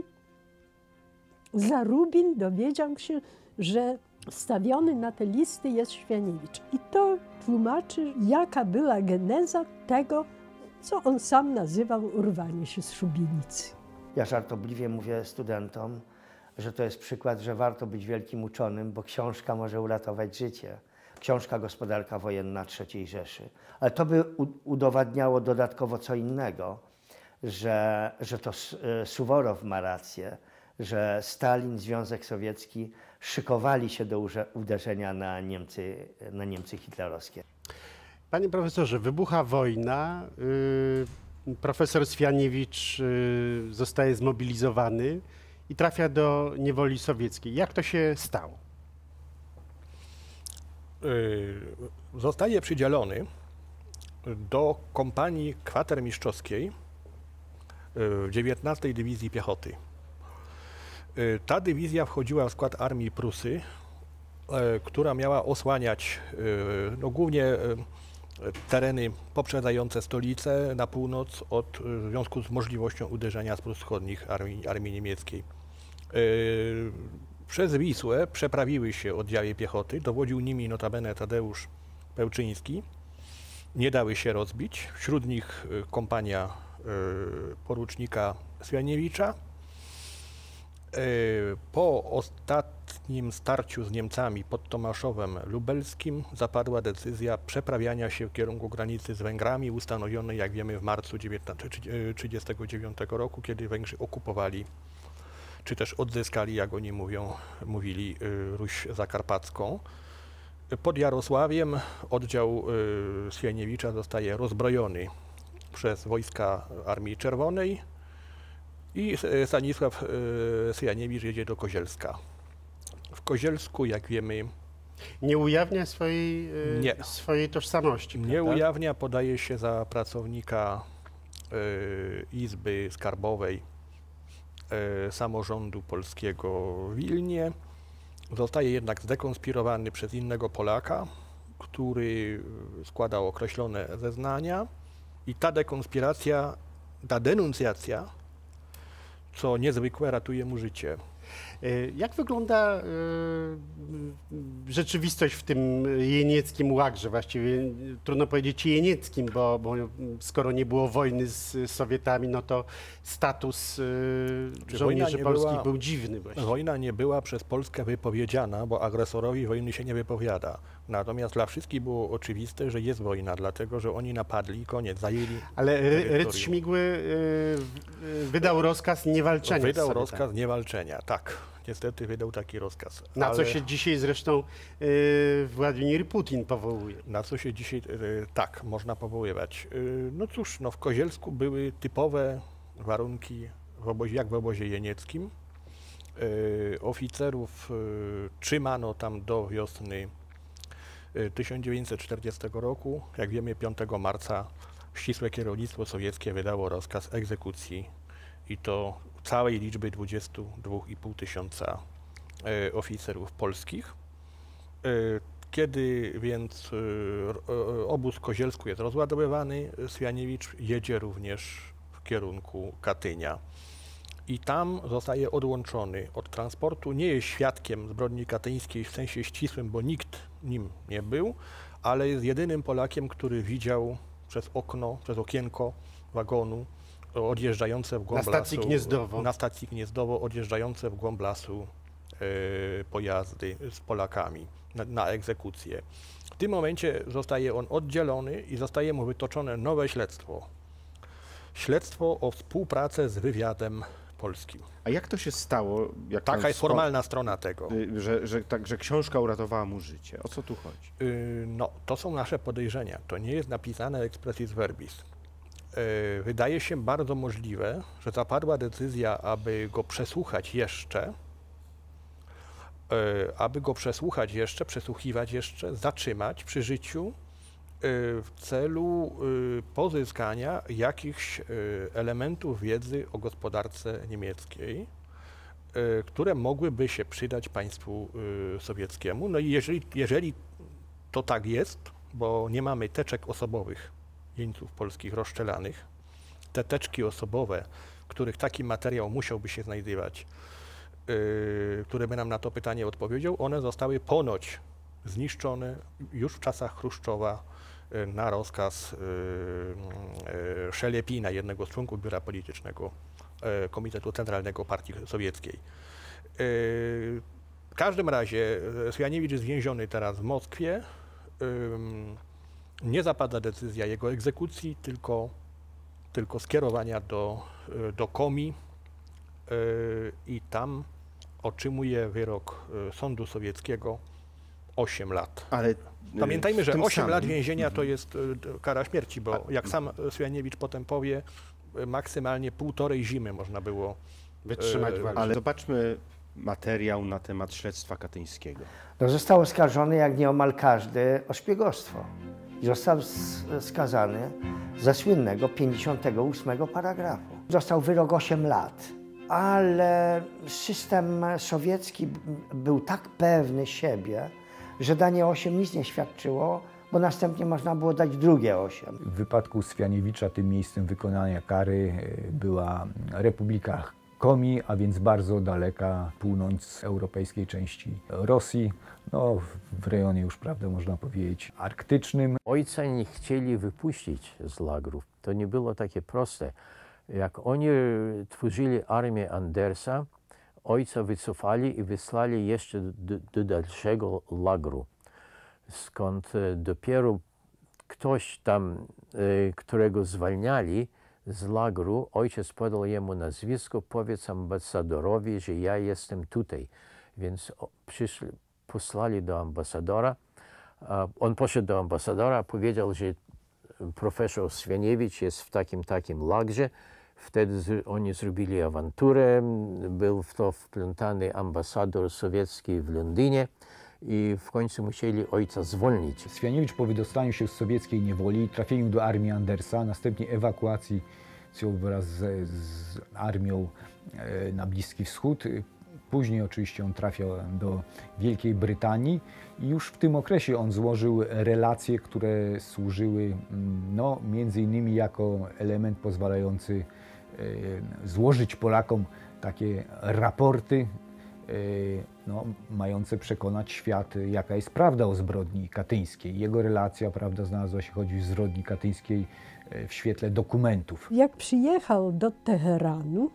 Zarubin dowiedział się, że stawiony na te listy jest Świaniewicz. I to tłumaczy, jaka była geneza tego, co on sam nazywał urwanie się z szubienicy. Ja żartobliwie mówię studentom, że to jest przykład, że warto być wielkim uczonym, bo książka może uratować życie. Książka Gospodarka wojenna trzeciej Rzeszy. Ale to by udowadniało dodatkowo co innego, że, że to Suworow ma rację, że Stalin, Związek Sowiecki szykowali się do uderzenia na Niemcy, na Niemcy hitlerowskie. Panie profesorze, wybucha wojna, yy, profesor Świaniewicz yy, zostaje zmobilizowany i trafia do niewoli sowieckiej. Jak to się stało? Yy, zostaje przydzielony do kompanii kwatermistrzowskiej yy, dziewiętnastej Dywizji Piechoty. Yy, ta dywizja wchodziła w skład armii Prusy, yy, która miała osłaniać yy, no, głównie yy, tereny poprzedzające stolicę na północ od, w związku z możliwością uderzenia z Prus Wschodnich armii, armii niemieckiej. Yy, przez Wisłę przeprawiły się oddziały piechoty, dowodził nimi notabene Tadeusz Pełczyński. Nie dały się rozbić, wśród nich kompania yy, porucznika Świaniewicza. Yy, po ostatnim starciu z Niemcami pod Tomaszowem Lubelskim zapadła decyzja przeprawiania się w kierunku granicy z Węgrami, ustanowionej, jak wiemy, w marcu tysiąc dziewięćset trzydziestego dziewiątego roku, kiedy Węgrzy okupowali, czy też odzyskali, jak oni mówią, mówili, Ruś Zakarpacką. Pod Jarosławiem oddział Świaniewicza zostaje rozbrojony przez wojska Armii Czerwonej i Stanisław Świaniewicz jedzie do Kozielska. W Kozielsku, jak wiemy... Nie ujawnia swojej, nie. swojej tożsamości, Nie prawda? ujawnia, podaje się za pracownika y, Izby Skarbowej y, Samorządu Polskiego w Wilnie. Zostaje jednak zdekonspirowany przez innego Polaka, który składał określone zeznania i ta dekonspiracja, ta denuncjacja, co niezwykłe, ratuje mu życie. Jak wygląda y, rzeczywistość w tym jenieckim łagrze? Właściwie trudno powiedzieć jenieckim, bo, bo skoro nie było wojny z Sowietami, no to status y, żołnierzy polskich była, był dziwny. Właściwie. Wojna nie była przez Polskę wypowiedziana, bo agresorowi wojny się nie wypowiada. Natomiast dla wszystkich było oczywiste, że jest wojna, dlatego że oni napadli i koniec, zajęli. Ale Rydz Śmigły y, wydał rozkaz niewalczenia. Wydał rozkaz niewalczenia, tak. Niestety wydał taki rozkaz. Na ale... co się dzisiaj zresztą y, Władimir Putin powołuje. Na co się dzisiaj, y, tak, można powoływać. Y, no cóż, no w Kozielsku były typowe warunki, w obozie, jak w obozie jenieckim. Y, oficerów y, trzymano tam do wiosny y, tysiąc dziewięćset czterdziestego roku. Jak wiemy, piątego marca ścisłe kierownictwo sowieckie wydało rozkaz egzekucji i to całej liczby dwudziestu dwóch i pół tysiąca e, oficerów polskich. E, kiedy więc e, obóz w Kozielsku jest rozładowywany, Świaniewicz jedzie również w kierunku Katynia. I tam zostaje odłączony od transportu. Nie jest świadkiem zbrodni katyńskiej w sensie ścisłym, bo nikt nim nie był, ale jest jedynym Polakiem, który widział przez okno, przez okienko wagonu odjeżdżające w głąb na stacji lasu, Gniezdowo. na stacji Gniezdowo odjeżdżające w głąb lasu e, pojazdy z Polakami na, na egzekucję. W tym momencie zostaje on oddzielony i zostaje mu wytoczone nowe śledztwo. Śledztwo o współpracę z wywiadem polskim. A jak to się stało? Jak Taka jest formalna strona tego. Że, że, tak, że książka uratowała mu życie. O co tu chodzi? Yy, no, to są nasze podejrzenia. To nie jest napisane expressis verbis. Wydaje się bardzo możliwe, że zapadła decyzja, aby go przesłuchać jeszcze aby go przesłuchać jeszcze, przesłuchiwać jeszcze, zatrzymać przy życiu w celu pozyskania jakichś elementów wiedzy o gospodarce niemieckiej, które mogłyby się przydać państwu sowieckiemu. No i jeżeli, jeżeli to tak jest, bo nie mamy teczek osobowych jeńców polskich rozstrzelanych, te teczki osobowe, w których taki materiał musiałby się znajdować, które by nam na to pytanie odpowiedział, one zostały ponoć zniszczone już w czasach Chruszczowa na rozkaz Szelepina, jednego z członków biura politycznego Komitetu Centralnego Partii Sowieckiej. W każdym razie Swianiewicz jest więziony teraz w Moskwie. Nie zapada decyzja jego egzekucji, tylko, tylko skierowania do, do Komi i tam otrzymuje wyrok sądu sowieckiego osiem lat. Ale pamiętajmy, że osiem samym... lat więzienia to jest kara śmierci, bo A... jak sam Swianiewicz potem powie, maksymalnie półtorej zimy można było wytrzymać. E, ale zobaczmy materiał na temat śledztwa katyńskiego. No, został oskarżony, jak nieomal każdy, o szpiegostwo. I został skazany za słynnego pięćdziesiątego ósmego paragrafu. Dostał wyrok osiem lat, ale system sowiecki był tak pewny siebie, że danie osiem nic nie świadczyło, bo następnie można było dać drugie osiem. W wypadku Swianiewicza tym miejscem wykonania kary była Republika Komi, a więc bardzo daleka północnoeuropejskiej części Rosji, no w rejonie już, prawda, można powiedzieć, arktycznym. Ojca nie chcieli wypuścić z lagrów. To nie było takie proste. Jak oni tworzyli armię Andersa, ojca wycofali i wysłali jeszcze do, do dalszego lagru, skąd dopiero ktoś tam, którego zwalniali z lagru, ojciec podał jemu nazwisko, powiedz ambasadorowi, że ja jestem tutaj. Więc przyszli, posłali do ambasadora. On poszedł do ambasadora, powiedział, że profesor Swianiewicz jest w takim, takim lagrze. Wtedy oni zrobili awanturę, był w to wplątany ambasador sowiecki w Londynie i w końcu musieli ojca zwolnić. Swianiewicz po wydostaniu się z sowieckiej niewoli, trafieniu do armii Andersa, następnie ewakuacji wraz z, z armią na Bliski Wschód. Później oczywiście on trafiał do Wielkiej Brytanii i już w tym okresie on złożył relacje, które służyły no, między innymi jako element pozwalający złożyć Polakom takie raporty no, mające przekonać świat, jaka jest prawda o zbrodni katyńskiej. Jego relacja, prawda, znalazła się choćby w zbrodni katyńskiej w świetle dokumentów. Jak przyjechał do Teheranu,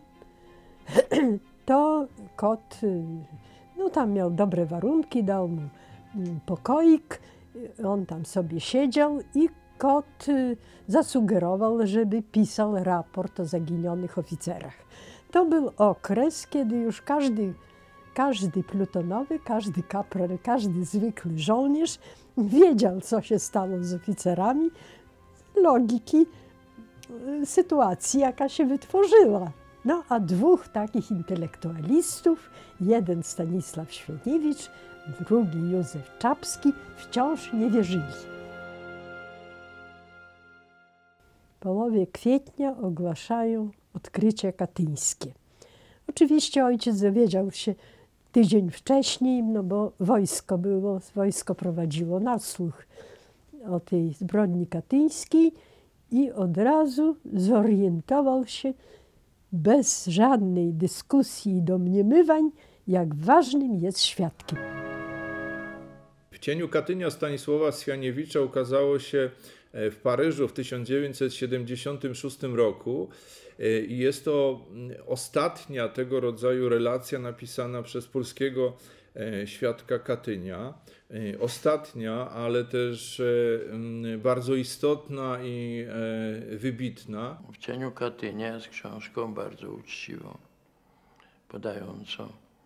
to kot, no tam miał dobre warunki, dał mu pokoik, on tam sobie siedział i kot zasugerował, żeby pisał raport o zaginionych oficerach. To był okres, kiedy już każdy, każdy plutonowy, każdy kapral, każdy zwykły żołnierz wiedział, co się stało z oficerami, logiki sytuacji, jaka się wytworzyła. No a dwóch takich intelektualistów, jeden Stanisław Swianiewicz, drugi Józef Czapski, wciąż nie wierzyli. W połowie kwietnia ogłaszają odkrycie katyńskie. Oczywiście ojciec dowiedział się tydzień wcześniej, no bo wojsko było, wojsko prowadziło nasłuch o tej zbrodni katyńskiej i od razu zorientował się bez żadnej dyskusji i domniemywań, jak ważnym jest świadkiem. W cieniu Katynia Stanisława Swianiewicza ukazało się w Paryżu w tysiąc dziewięćset siedemdziesiątym szóstym roku i jest to ostatnia tego rodzaju relacja napisana przez polskiego świadka Katynia. Ostatnia, ale też bardzo istotna i wybitna. W cieniu Katynia jest książką bardzo uczciwą, podającą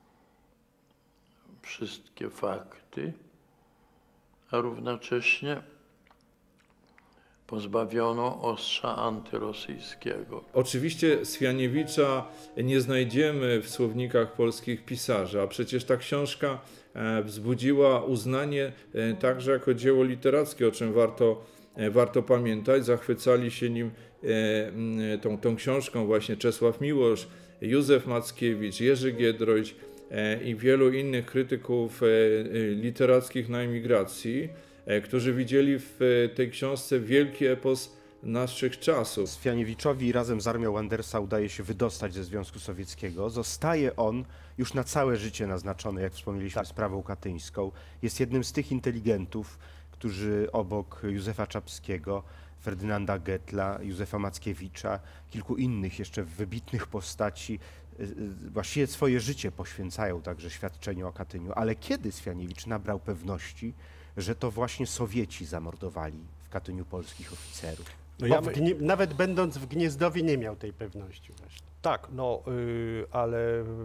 wszystkie fakty, a równocześnie pozbawiono ostrza antyrosyjskiego. Oczywiście Swianiewicza nie znajdziemy w słownikach polskich pisarzy, a przecież ta książka wzbudziła uznanie także jako dzieło literackie, o czym warto, warto pamiętać. Zachwycali się nim tą, tą książką właśnie Czesław Miłosz, Józef Mackiewicz, Jerzy Giedroyć i wielu innych krytyków literackich na emigracji, którzy widzieli w tej książce wielki epos naszych czasów. Swianiewiczowi razem z armią Andersa udaje się wydostać ze Związku Sowieckiego. Zostaje on już na całe życie naznaczony, jak wspomnieliśmy, tak. sprawą katyńską. Jest jednym z tych inteligentów, którzy obok Józefa Czapskiego, Ferdynanda Gettla, Józefa Mackiewicza, kilku innych jeszcze wybitnych postaci właściwie swoje życie poświęcają także świadczeniu o Katyniu. Ale kiedy Swianiewicz nabrał pewności, że to właśnie Sowieci zamordowali w Katyniu polskich oficerów? No ja my... Nawet będąc w Gniezdowie nie miał tej pewności właśnie. Tak, no, yy, ale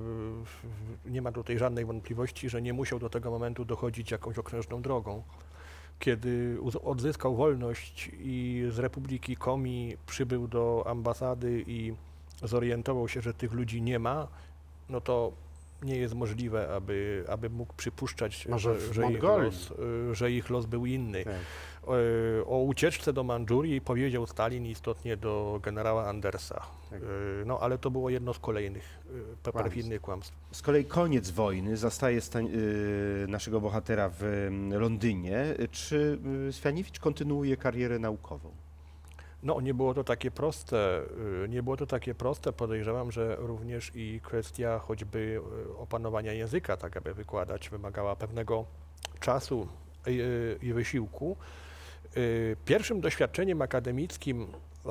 yy, nie ma tutaj żadnej wątpliwości, że nie musiał do tego momentu dochodzić jakąś okrężną drogą. Kiedy odzyskał wolność i z Republiki Komi przybył do ambasady i zorientował się, że tych ludzi nie ma, no to nie jest możliwe, aby, aby mógł przypuszczać, że, że, ich los, że ich los był inny. Tak. O, o ucieczce do Mandżurii powiedział Stalin istotnie do generała Andersa. Tak. No ale to było jedno z kolejnych perfidnych kłamstw. Z kolei koniec wojny zastaje Stań, yy, naszego bohatera w Londynie. Czy Swianiewicz kontynuuje karierę naukową? No, nie było to takie proste, nie było to takie proste. Podejrzewam, że również i kwestia choćby opanowania języka, tak aby wykładać, wymagała pewnego czasu i, i wysiłku. Pierwszym doświadczeniem akademickim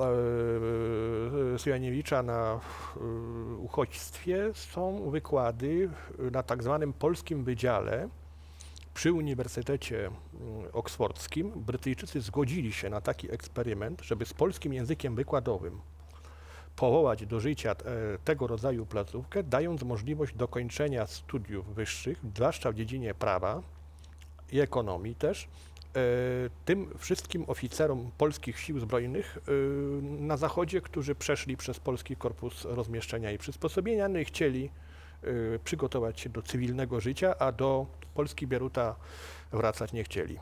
Swianiewicza na uchodźstwie są wykłady na tak zwanym Polskim Wydziale przy Uniwersytecie Oksfordzkim. Brytyjczycy zgodzili się na taki eksperyment, żeby z polskim językiem wykładowym powołać do życia tego rodzaju placówkę, dając możliwość dokończenia studiów wyższych, zwłaszcza w dziedzinie prawa i ekonomii też, tym wszystkim oficerom polskich sił zbrojnych na zachodzie, którzy przeszli przez Polski Korpus Rozmieszczenia i Przysposobienia, no i chcieli przygotować się do cywilnego życia, a do Polski Bieruta wracać nie chcieli.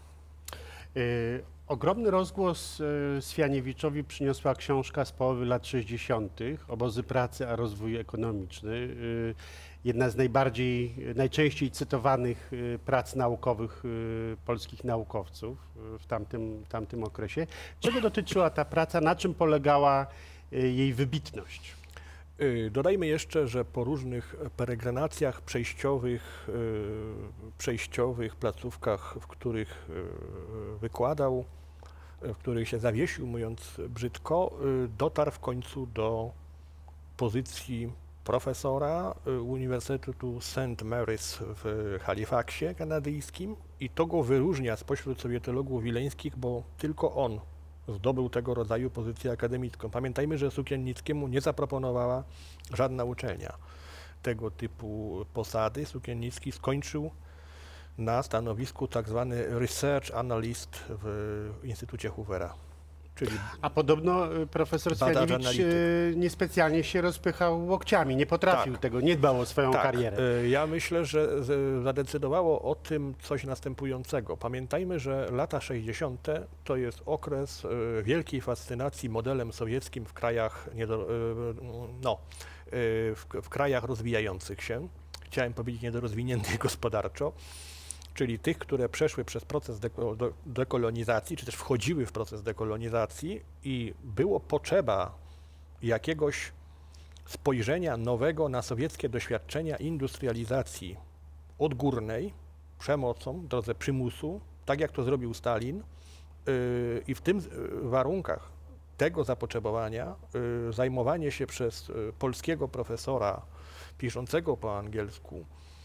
Y, ogromny rozgłos y, Swianiewiczowi przyniosła książka z połowy lat sześćdziesiątych Obozy pracy a rozwój ekonomiczny. Y, jedna z najbardziej, najczęściej cytowanych y, prac naukowych y, polskich naukowców y, w tamtym, tamtym okresie. Czego dotyczyła ta praca, na czym polegała y, jej wybitność? Dodajmy jeszcze, że po różnych peregrinacjach przejściowych, przejściowych placówkach, w których wykładał, w których się zawiesił, mówiąc brzydko, dotarł w końcu do pozycji profesora Uniwersytetu Saint Mary's w Halifaxie kanadyjskim i to go wyróżnia spośród sowietologów wileńskich, bo tylko on zdobył tego rodzaju pozycję akademicką. Pamiętajmy, że Sukiennickiemu nie zaproponowała żadna uczelnia tego typu posady. Sukiennicki skończył na stanowisku tak zwany research analyst w Instytucie Hoovera. Czyli a podobno profesor Swianiewicz niespecjalnie się rozpychał łokciami, nie potrafił tak. tego, nie dbał o swoją tak. karierę. Ja myślę, że zadecydowało o tym coś następującego. Pamiętajmy, że lata sześćdziesiąte to jest okres wielkiej fascynacji modelem sowieckim w krajach, no, w, w krajach rozwijających się. Chciałem powiedzieć niedorozwiniętych gospodarczo. Czyli tych, które przeszły przez proces deko, do, dekolonizacji, czy też wchodziły w proces dekolonizacji i było potrzeba jakiegoś spojrzenia nowego na sowieckie doświadczenia industrializacji odgórnej, przemocą, w drodze przymusu, tak jak to zrobił Stalin yy, i w tym warunkach tego zapotrzebowania yy, zajmowanie się przez yy, polskiego profesora piszącego po angielsku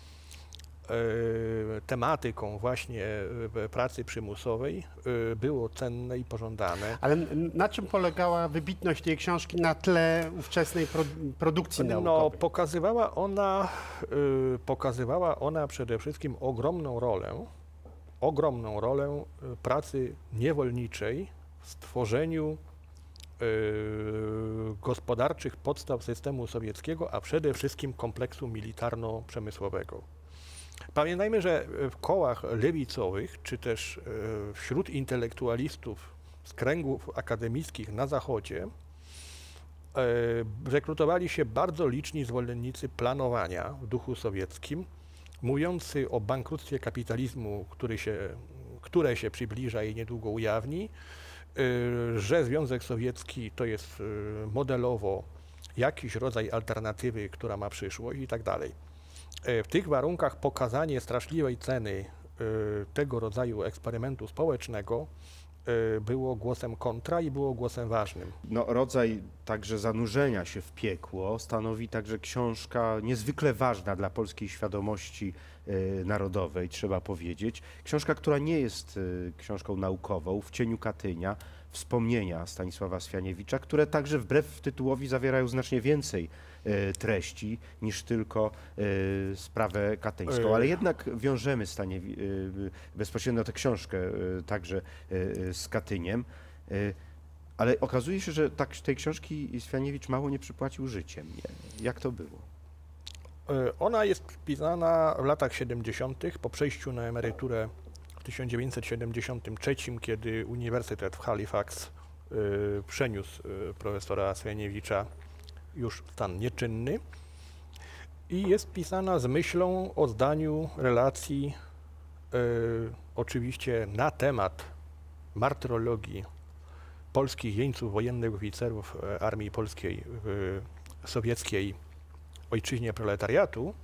tematyką właśnie pracy przymusowej było cenne i pożądane. Ale na czym polegała wybitność tej książki na tle ówczesnej pro, produkcji naukowej? No, pokazywała ona, pokazywała ona przede wszystkim ogromną rolę, ogromną rolę pracy niewolniczej stworzeniu y, gospodarczych podstaw systemu sowieckiego, a przede wszystkim kompleksu militarno-przemysłowego. Pamiętajmy, że w kołach lewicowych, czy też y, wśród intelektualistów z kręgów akademickich na Zachodzie y, rekrutowali się bardzo liczni zwolennicy planowania w duchu sowieckim, mówiący o bankructwie kapitalizmu, który się, które się przybliża i niedługo ujawni, że Związek Sowiecki to jest modelowo jakiś rodzaj alternatywy, która ma przyszłość i tak dalej. W tych warunkach pokazanie straszliwej ceny tego rodzaju eksperymentu społecznego było głosem kontra i było głosem ważnym. No, rodzaj także zanurzenia się w piekło stanowi także książka niezwykle ważna dla polskiej świadomości y, narodowej, trzeba powiedzieć. Książka, która nie jest y, książką naukową, W cieniu Katynia, wspomnienia Stanisława Swianiewicza, które także wbrew tytułowi zawierają znacznie więcej y, treści niż tylko y, sprawę katyńską, ale jednak wiążemy Staniewi y, bezpośrednio tę książkę y, także y, z Katyniem. Y, Ale okazuje się, że tak, tej książki Swianiewicz mało nie przypłacił życiem. Jak to było? Ona jest pisana w latach siedemdziesiątych po przejściu na emeryturę w tysiąc dziewięćset siedemdziesiątym trzecim, kiedy Uniwersytet w Halifax y, przeniósł y, profesora Swianiewicza już w stan nieczynny i jest pisana z myślą o zdaniu relacji y, oczywiście na temat martyrologii polskich jeńców wojennych, oficerów Armii Polskiej w sowieckiej ojczyźnie proletariatu,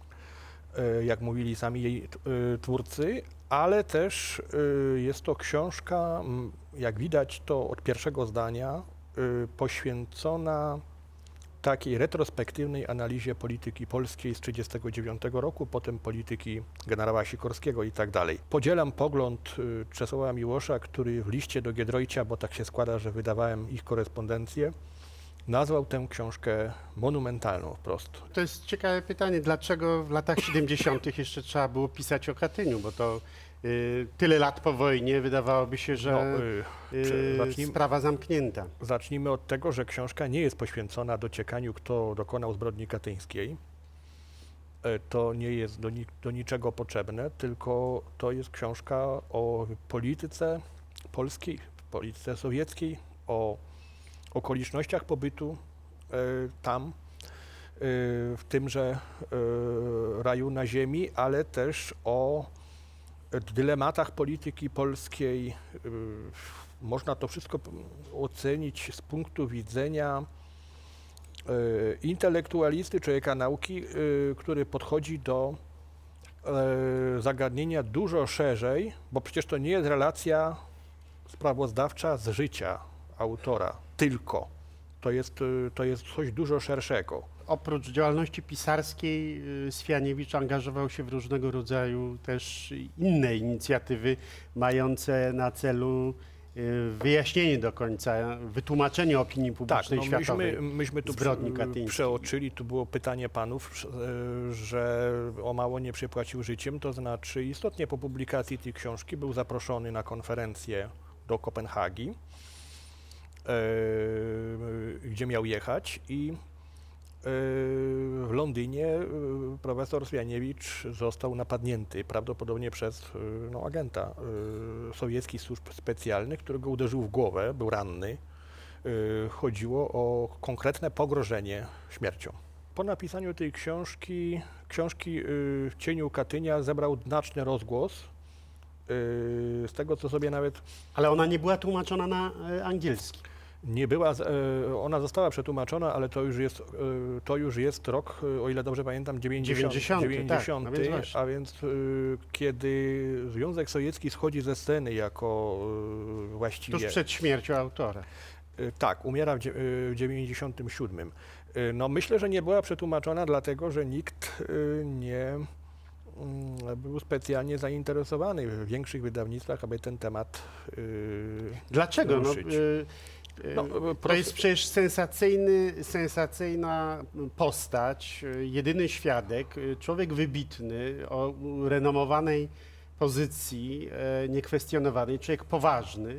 jak mówili sami jej twórcy, ale też jest to książka, jak widać to od pierwszego zdania, poświęcona takiej retrospektywnej analizie polityki polskiej z tysiąc dziewięćset trzydziestego dziewiątego roku, potem polityki generała Sikorskiego i tak dalej. Podzielam pogląd Czesława Miłosza, który w liście do Giedroycia, bo tak się składa, że wydawałem ich korespondencję, nazwał tę książkę monumentalną wprost. To jest ciekawe pytanie, dlaczego w latach siedemdziesiątych jeszcze trzeba było pisać o Katyniu, bo to y, tyle lat po wojnie wydawałoby się, że no, y, zacznijmy, sprawa zamknięta. Zacznijmy od tego, że książka nie jest poświęcona dociekaniu, kto dokonał zbrodni katyńskiej. To nie jest do, ni do niczego potrzebne, tylko to jest książka o polityce polskiej, polityce sowieckiej, o okolicznościach pobytu y, tam, y, w tymże y, raju na ziemi, ale też o dylematach polityki polskiej. Y, można to wszystko ocenić z punktu widzenia y, intelektualisty, człowieka nauki, y, który podchodzi do y, zagadnienia dużo szerzej, bo przecież to nie jest relacja sprawozdawcza z życia autora. Tylko. To jest, to jest coś dużo szerszego. Oprócz działalności pisarskiej Swianiewicz angażował się w różnego rodzaju też inne inicjatywy mające na celu wyjaśnienie do końca, wytłumaczenie opinii publicznej tak, no światowej myśmy, myśmy tu zbrodni katyńskiej. Przeoczyli, tu było pytanie panów, że o mało nie przypłacił życiem, to znaczy istotnie po publikacji tej książki był zaproszony na konferencję do Kopenhagi, gdzie miał jechać i w Londynie profesor Swianiewicz został napadnięty prawdopodobnie przez no, agenta sowieckich służb specjalnych, który go uderzył w głowę, był ranny. Chodziło o konkretne pogrożenie śmiercią. Po napisaniu tej książki, książki W cieniu Katynia zebrał znaczny rozgłos. Z tego, co sobie nawet... Ale ona nie była tłumaczona na angielski. Nie była, ona została przetłumaczona, ale to już jest, to już jest rok, o ile dobrze pamiętam, dziewięćdziesiąty, dziewięćdziesiąty, tak, no więc a więc kiedy Związek Sowiecki schodzi ze sceny jako właściwie... Tuż przed śmiercią autora. Tak, umiera w dziewięćdziesiątym siódmym. No myślę, że nie była przetłumaczona dlatego, że nikt nie był specjalnie zainteresowany w większych wydawnictwach, aby ten temat Dlaczego? No, No, to jest przecież sensacyjny, sensacyjna postać, jedyny świadek, człowiek wybitny, o renomowanej pozycji, niekwestionowanej, człowiek poważny.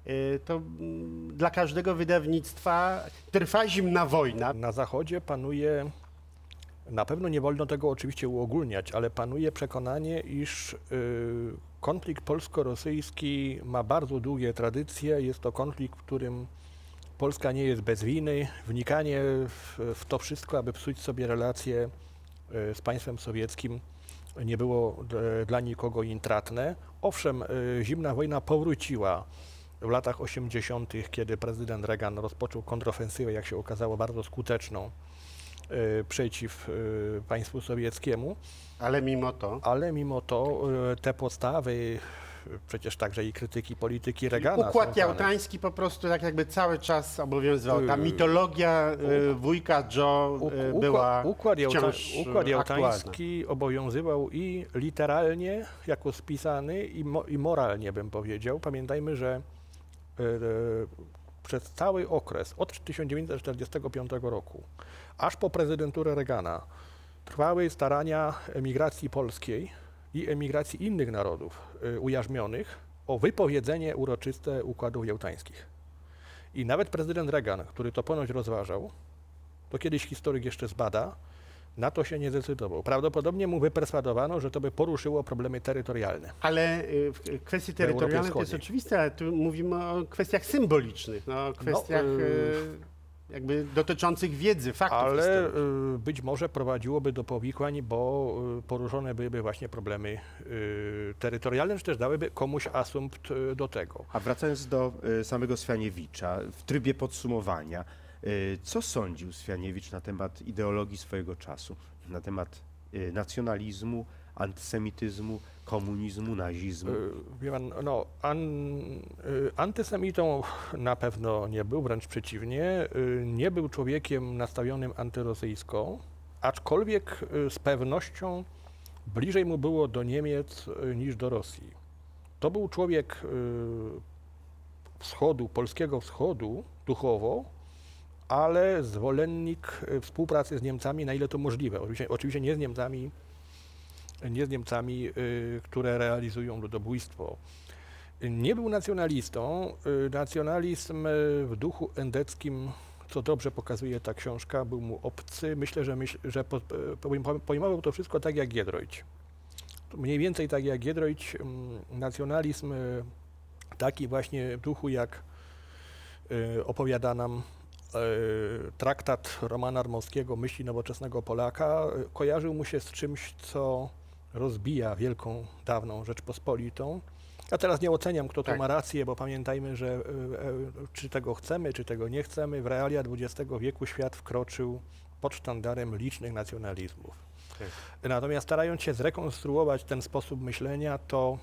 to dla każdego wydawnictwa trwa zimna wojna. Na Zachodzie panuje, na pewno nie wolno tego oczywiście uogólniać, ale panuje przekonanie, iż y, konflikt polsko-rosyjski ma bardzo długie tradycje. Jest to konflikt, w którym Polska nie jest bez winy. Wnikanie w, w to wszystko, aby psuć sobie relacje y, z państwem sowieckim, nie było y, dla nikogo intratne. Owszem, y, zimna wojna powróciła w latach osiemdziesiątych, kiedy prezydent Reagan rozpoczął kontrofensywę, jak się okazało, bardzo skuteczną y, przeciw y, państwu sowieckiemu. Ale mimo to? Ale mimo to y, te podstawy, y, przecież także i krytyki polityki Reagana. Układ jałtański po prostu tak jakby cały czas obowiązywał. Ta mitologia y, wujka Joe y, była Układ, jałta, układ jałtański aktualna. Obowiązywał i literalnie, jako spisany, i, mo, i moralnie, bym powiedział. Pamiętajmy, że przez cały okres od tysiąc dziewięćset czterdziestego piątego roku aż po prezydenturę Reagana trwały starania emigracji polskiej i emigracji innych narodów y, ujarzmionych o wypowiedzenie uroczyste układów jałtańskich. I nawet prezydent Reagan, który to ponoć rozważał, to kiedyś historyk jeszcze zbada, na to się nie zdecydował. Prawdopodobnie mu wyperswadowano, że to by poruszyło problemy terytorialne. Ale w kwestii terytorialnej to jest oczywiste, ale tu mówimy o kwestiach symbolicznych, no, o kwestiach no, y jakby dotyczących wiedzy, faktów ale y, być może prowadziłoby do powikłań, bo y, poruszone byłyby właśnie problemy y, terytorialne, czy też dałyby komuś asumpt y, do tego. A wracając do y, samego Swianiewicza, w trybie podsumowania, y, co sądził Swianiewicz na temat ideologii swojego czasu, na temat y, nacjonalizmu, antysemityzmu, komunizmu, nazizmu? Wie pan, no, an, antysemitą na pewno nie był, wręcz przeciwnie. Nie był człowiekiem nastawionym antyrosyjsko, aczkolwiek z pewnością bliżej mu było do Niemiec niż do Rosji. To był człowiek wschodu, polskiego wschodu duchowo, ale zwolennik współpracy z Niemcami, na ile to możliwe. Oczywiście, oczywiście nie z Niemcami, nie z Niemcami, y, które realizują ludobójstwo. Nie był nacjonalistą. Y, nacjonalizm w duchu endeckim, co dobrze pokazuje ta książka, był mu obcy. Myślę, że, myśl, że po, po, pojmował to wszystko tak jak Giedroyć. Mniej więcej tak jak Giedroyć, y, nacjonalizm y, taki właśnie w duchu, jak y, opowiada nam y, traktat Romana Armowskiego, Myśli nowoczesnego Polaka, y, kojarzył mu się z czymś, co rozbija wielką, dawną Rzeczpospolitą. Ja teraz nie oceniam, kto tu tak. ma rację, bo pamiętajmy, że e, czy tego chcemy, czy tego nie chcemy, w realia dwudziestego wieku świat wkroczył pod sztandarem licznych nacjonalizmów. Tak. Natomiast starając się zrekonstruować ten sposób myślenia, to,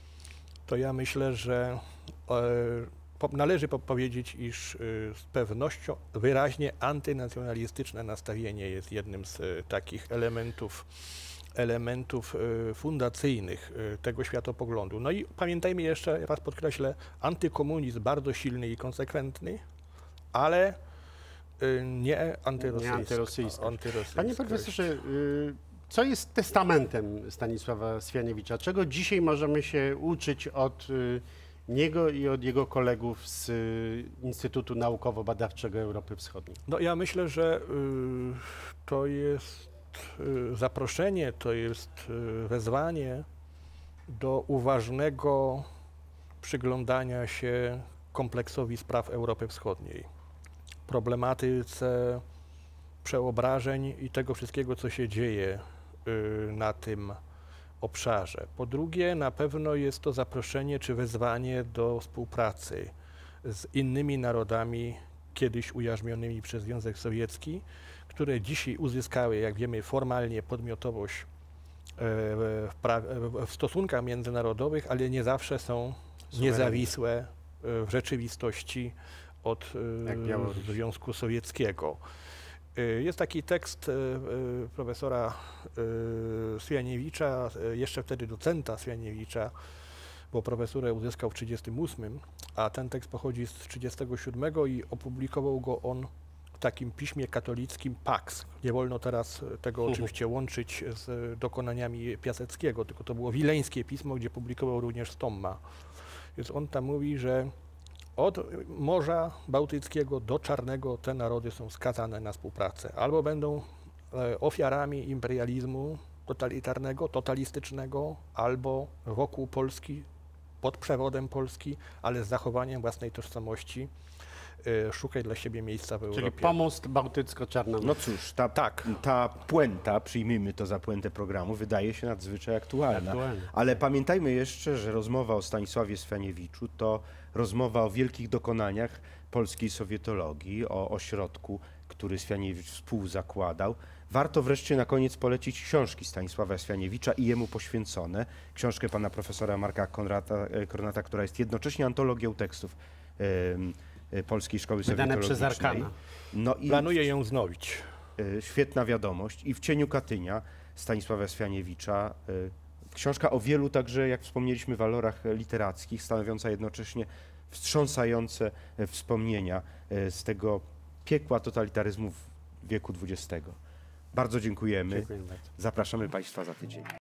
to ja myślę, że e, po, należy powiedzieć, iż e, z pewnością wyraźnie antynacjonalistyczne nastawienie jest jednym z e, takich elementów elementów y, fundacyjnych y, tego światopoglądu. No i pamiętajmy jeszcze, raz podkreślę, antykomunizm bardzo silny i konsekwentny, ale y, nie antyrosyjski. Nie antyrosyjski. antyrosyjski. Panie profesorze, y, co jest testamentem Stanisława Swianiewicza? Czego dzisiaj możemy się uczyć od y, niego i od jego kolegów z y, Instytutu Naukowo-Badawczego Europy Wschodniej? No ja myślę, że y, to jest zaproszenie, to jest wezwanie do uważnego przyglądania się kompleksowi spraw Europy Wschodniej, problematyce przeobrażeń i tego wszystkiego, co się dzieje na tym obszarze. Po drugie, na pewno jest to zaproszenie czy wezwanie do współpracy z innymi narodami, kiedyś ujarzmionymi przez Związek Sowiecki, które dzisiaj uzyskały, jak wiemy, formalnie podmiotowość w, w stosunkach międzynarodowych, ale nie zawsze są niezawisłe w rzeczywistości od Związku Sowieckiego. Jest taki tekst profesora Swianiewicza, jeszcze wtedy docenta Swianiewicza, bo profesurę uzyskał w tysiąc dziewięćset trzydziestym ósmym, a ten tekst pochodzi z tysiąc dziewięćset trzydziestego siódmego i opublikował go on w takim piśmie katolickim Pax. Nie wolno teraz tego oczywiście łączyć z dokonaniami Piaseckiego, tylko to było wileńskie pismo, gdzie publikował również Stomma. Więc on tam mówi, że Od Morza Bałtyckiego do Czarnego te narody są skazane na współpracę. Albo będą ofiarami imperializmu totalitarnego, totalistycznego, albo wokół Polski, pod przewodem Polski, ale z zachowaniem własnej tożsamości, szukać dla siebie miejsca w Europie. Czyli pomost bałtycko-czarnomorski. No cóż, ta, tak. ta puenta, przyjmijmy to za puentę programu, wydaje się nadzwyczaj aktualna. aktualna. Ale pamiętajmy jeszcze, że rozmowa o Stanisławie Swianiewiczu to rozmowa o wielkich dokonaniach polskiej sowietologii, o ośrodku, który Swianiewicz współzakładał. Warto wreszcie na koniec polecić książki Stanisława Swianiewicza i jemu poświęcone. Książkę pana profesora Marka Konrata, Kornata, która jest jednocześnie antologią tekstów yy, Polskiej Szkoły Wydane Sowietologicznej. przez Arkana. No i planuję ją wznowić. Yy, świetna wiadomość. I W cieniu Katynia Stanisława Swianiewicza. Yy, książka o wielu także, jak wspomnieliśmy, walorach literackich, stanowiąca jednocześnie wstrząsające wspomnienia yy, z tego piekła totalitaryzmu w wieku dwudziestego. Bardzo dziękujemy. Dziękuję bardzo. Zapraszamy Państwa za tydzień.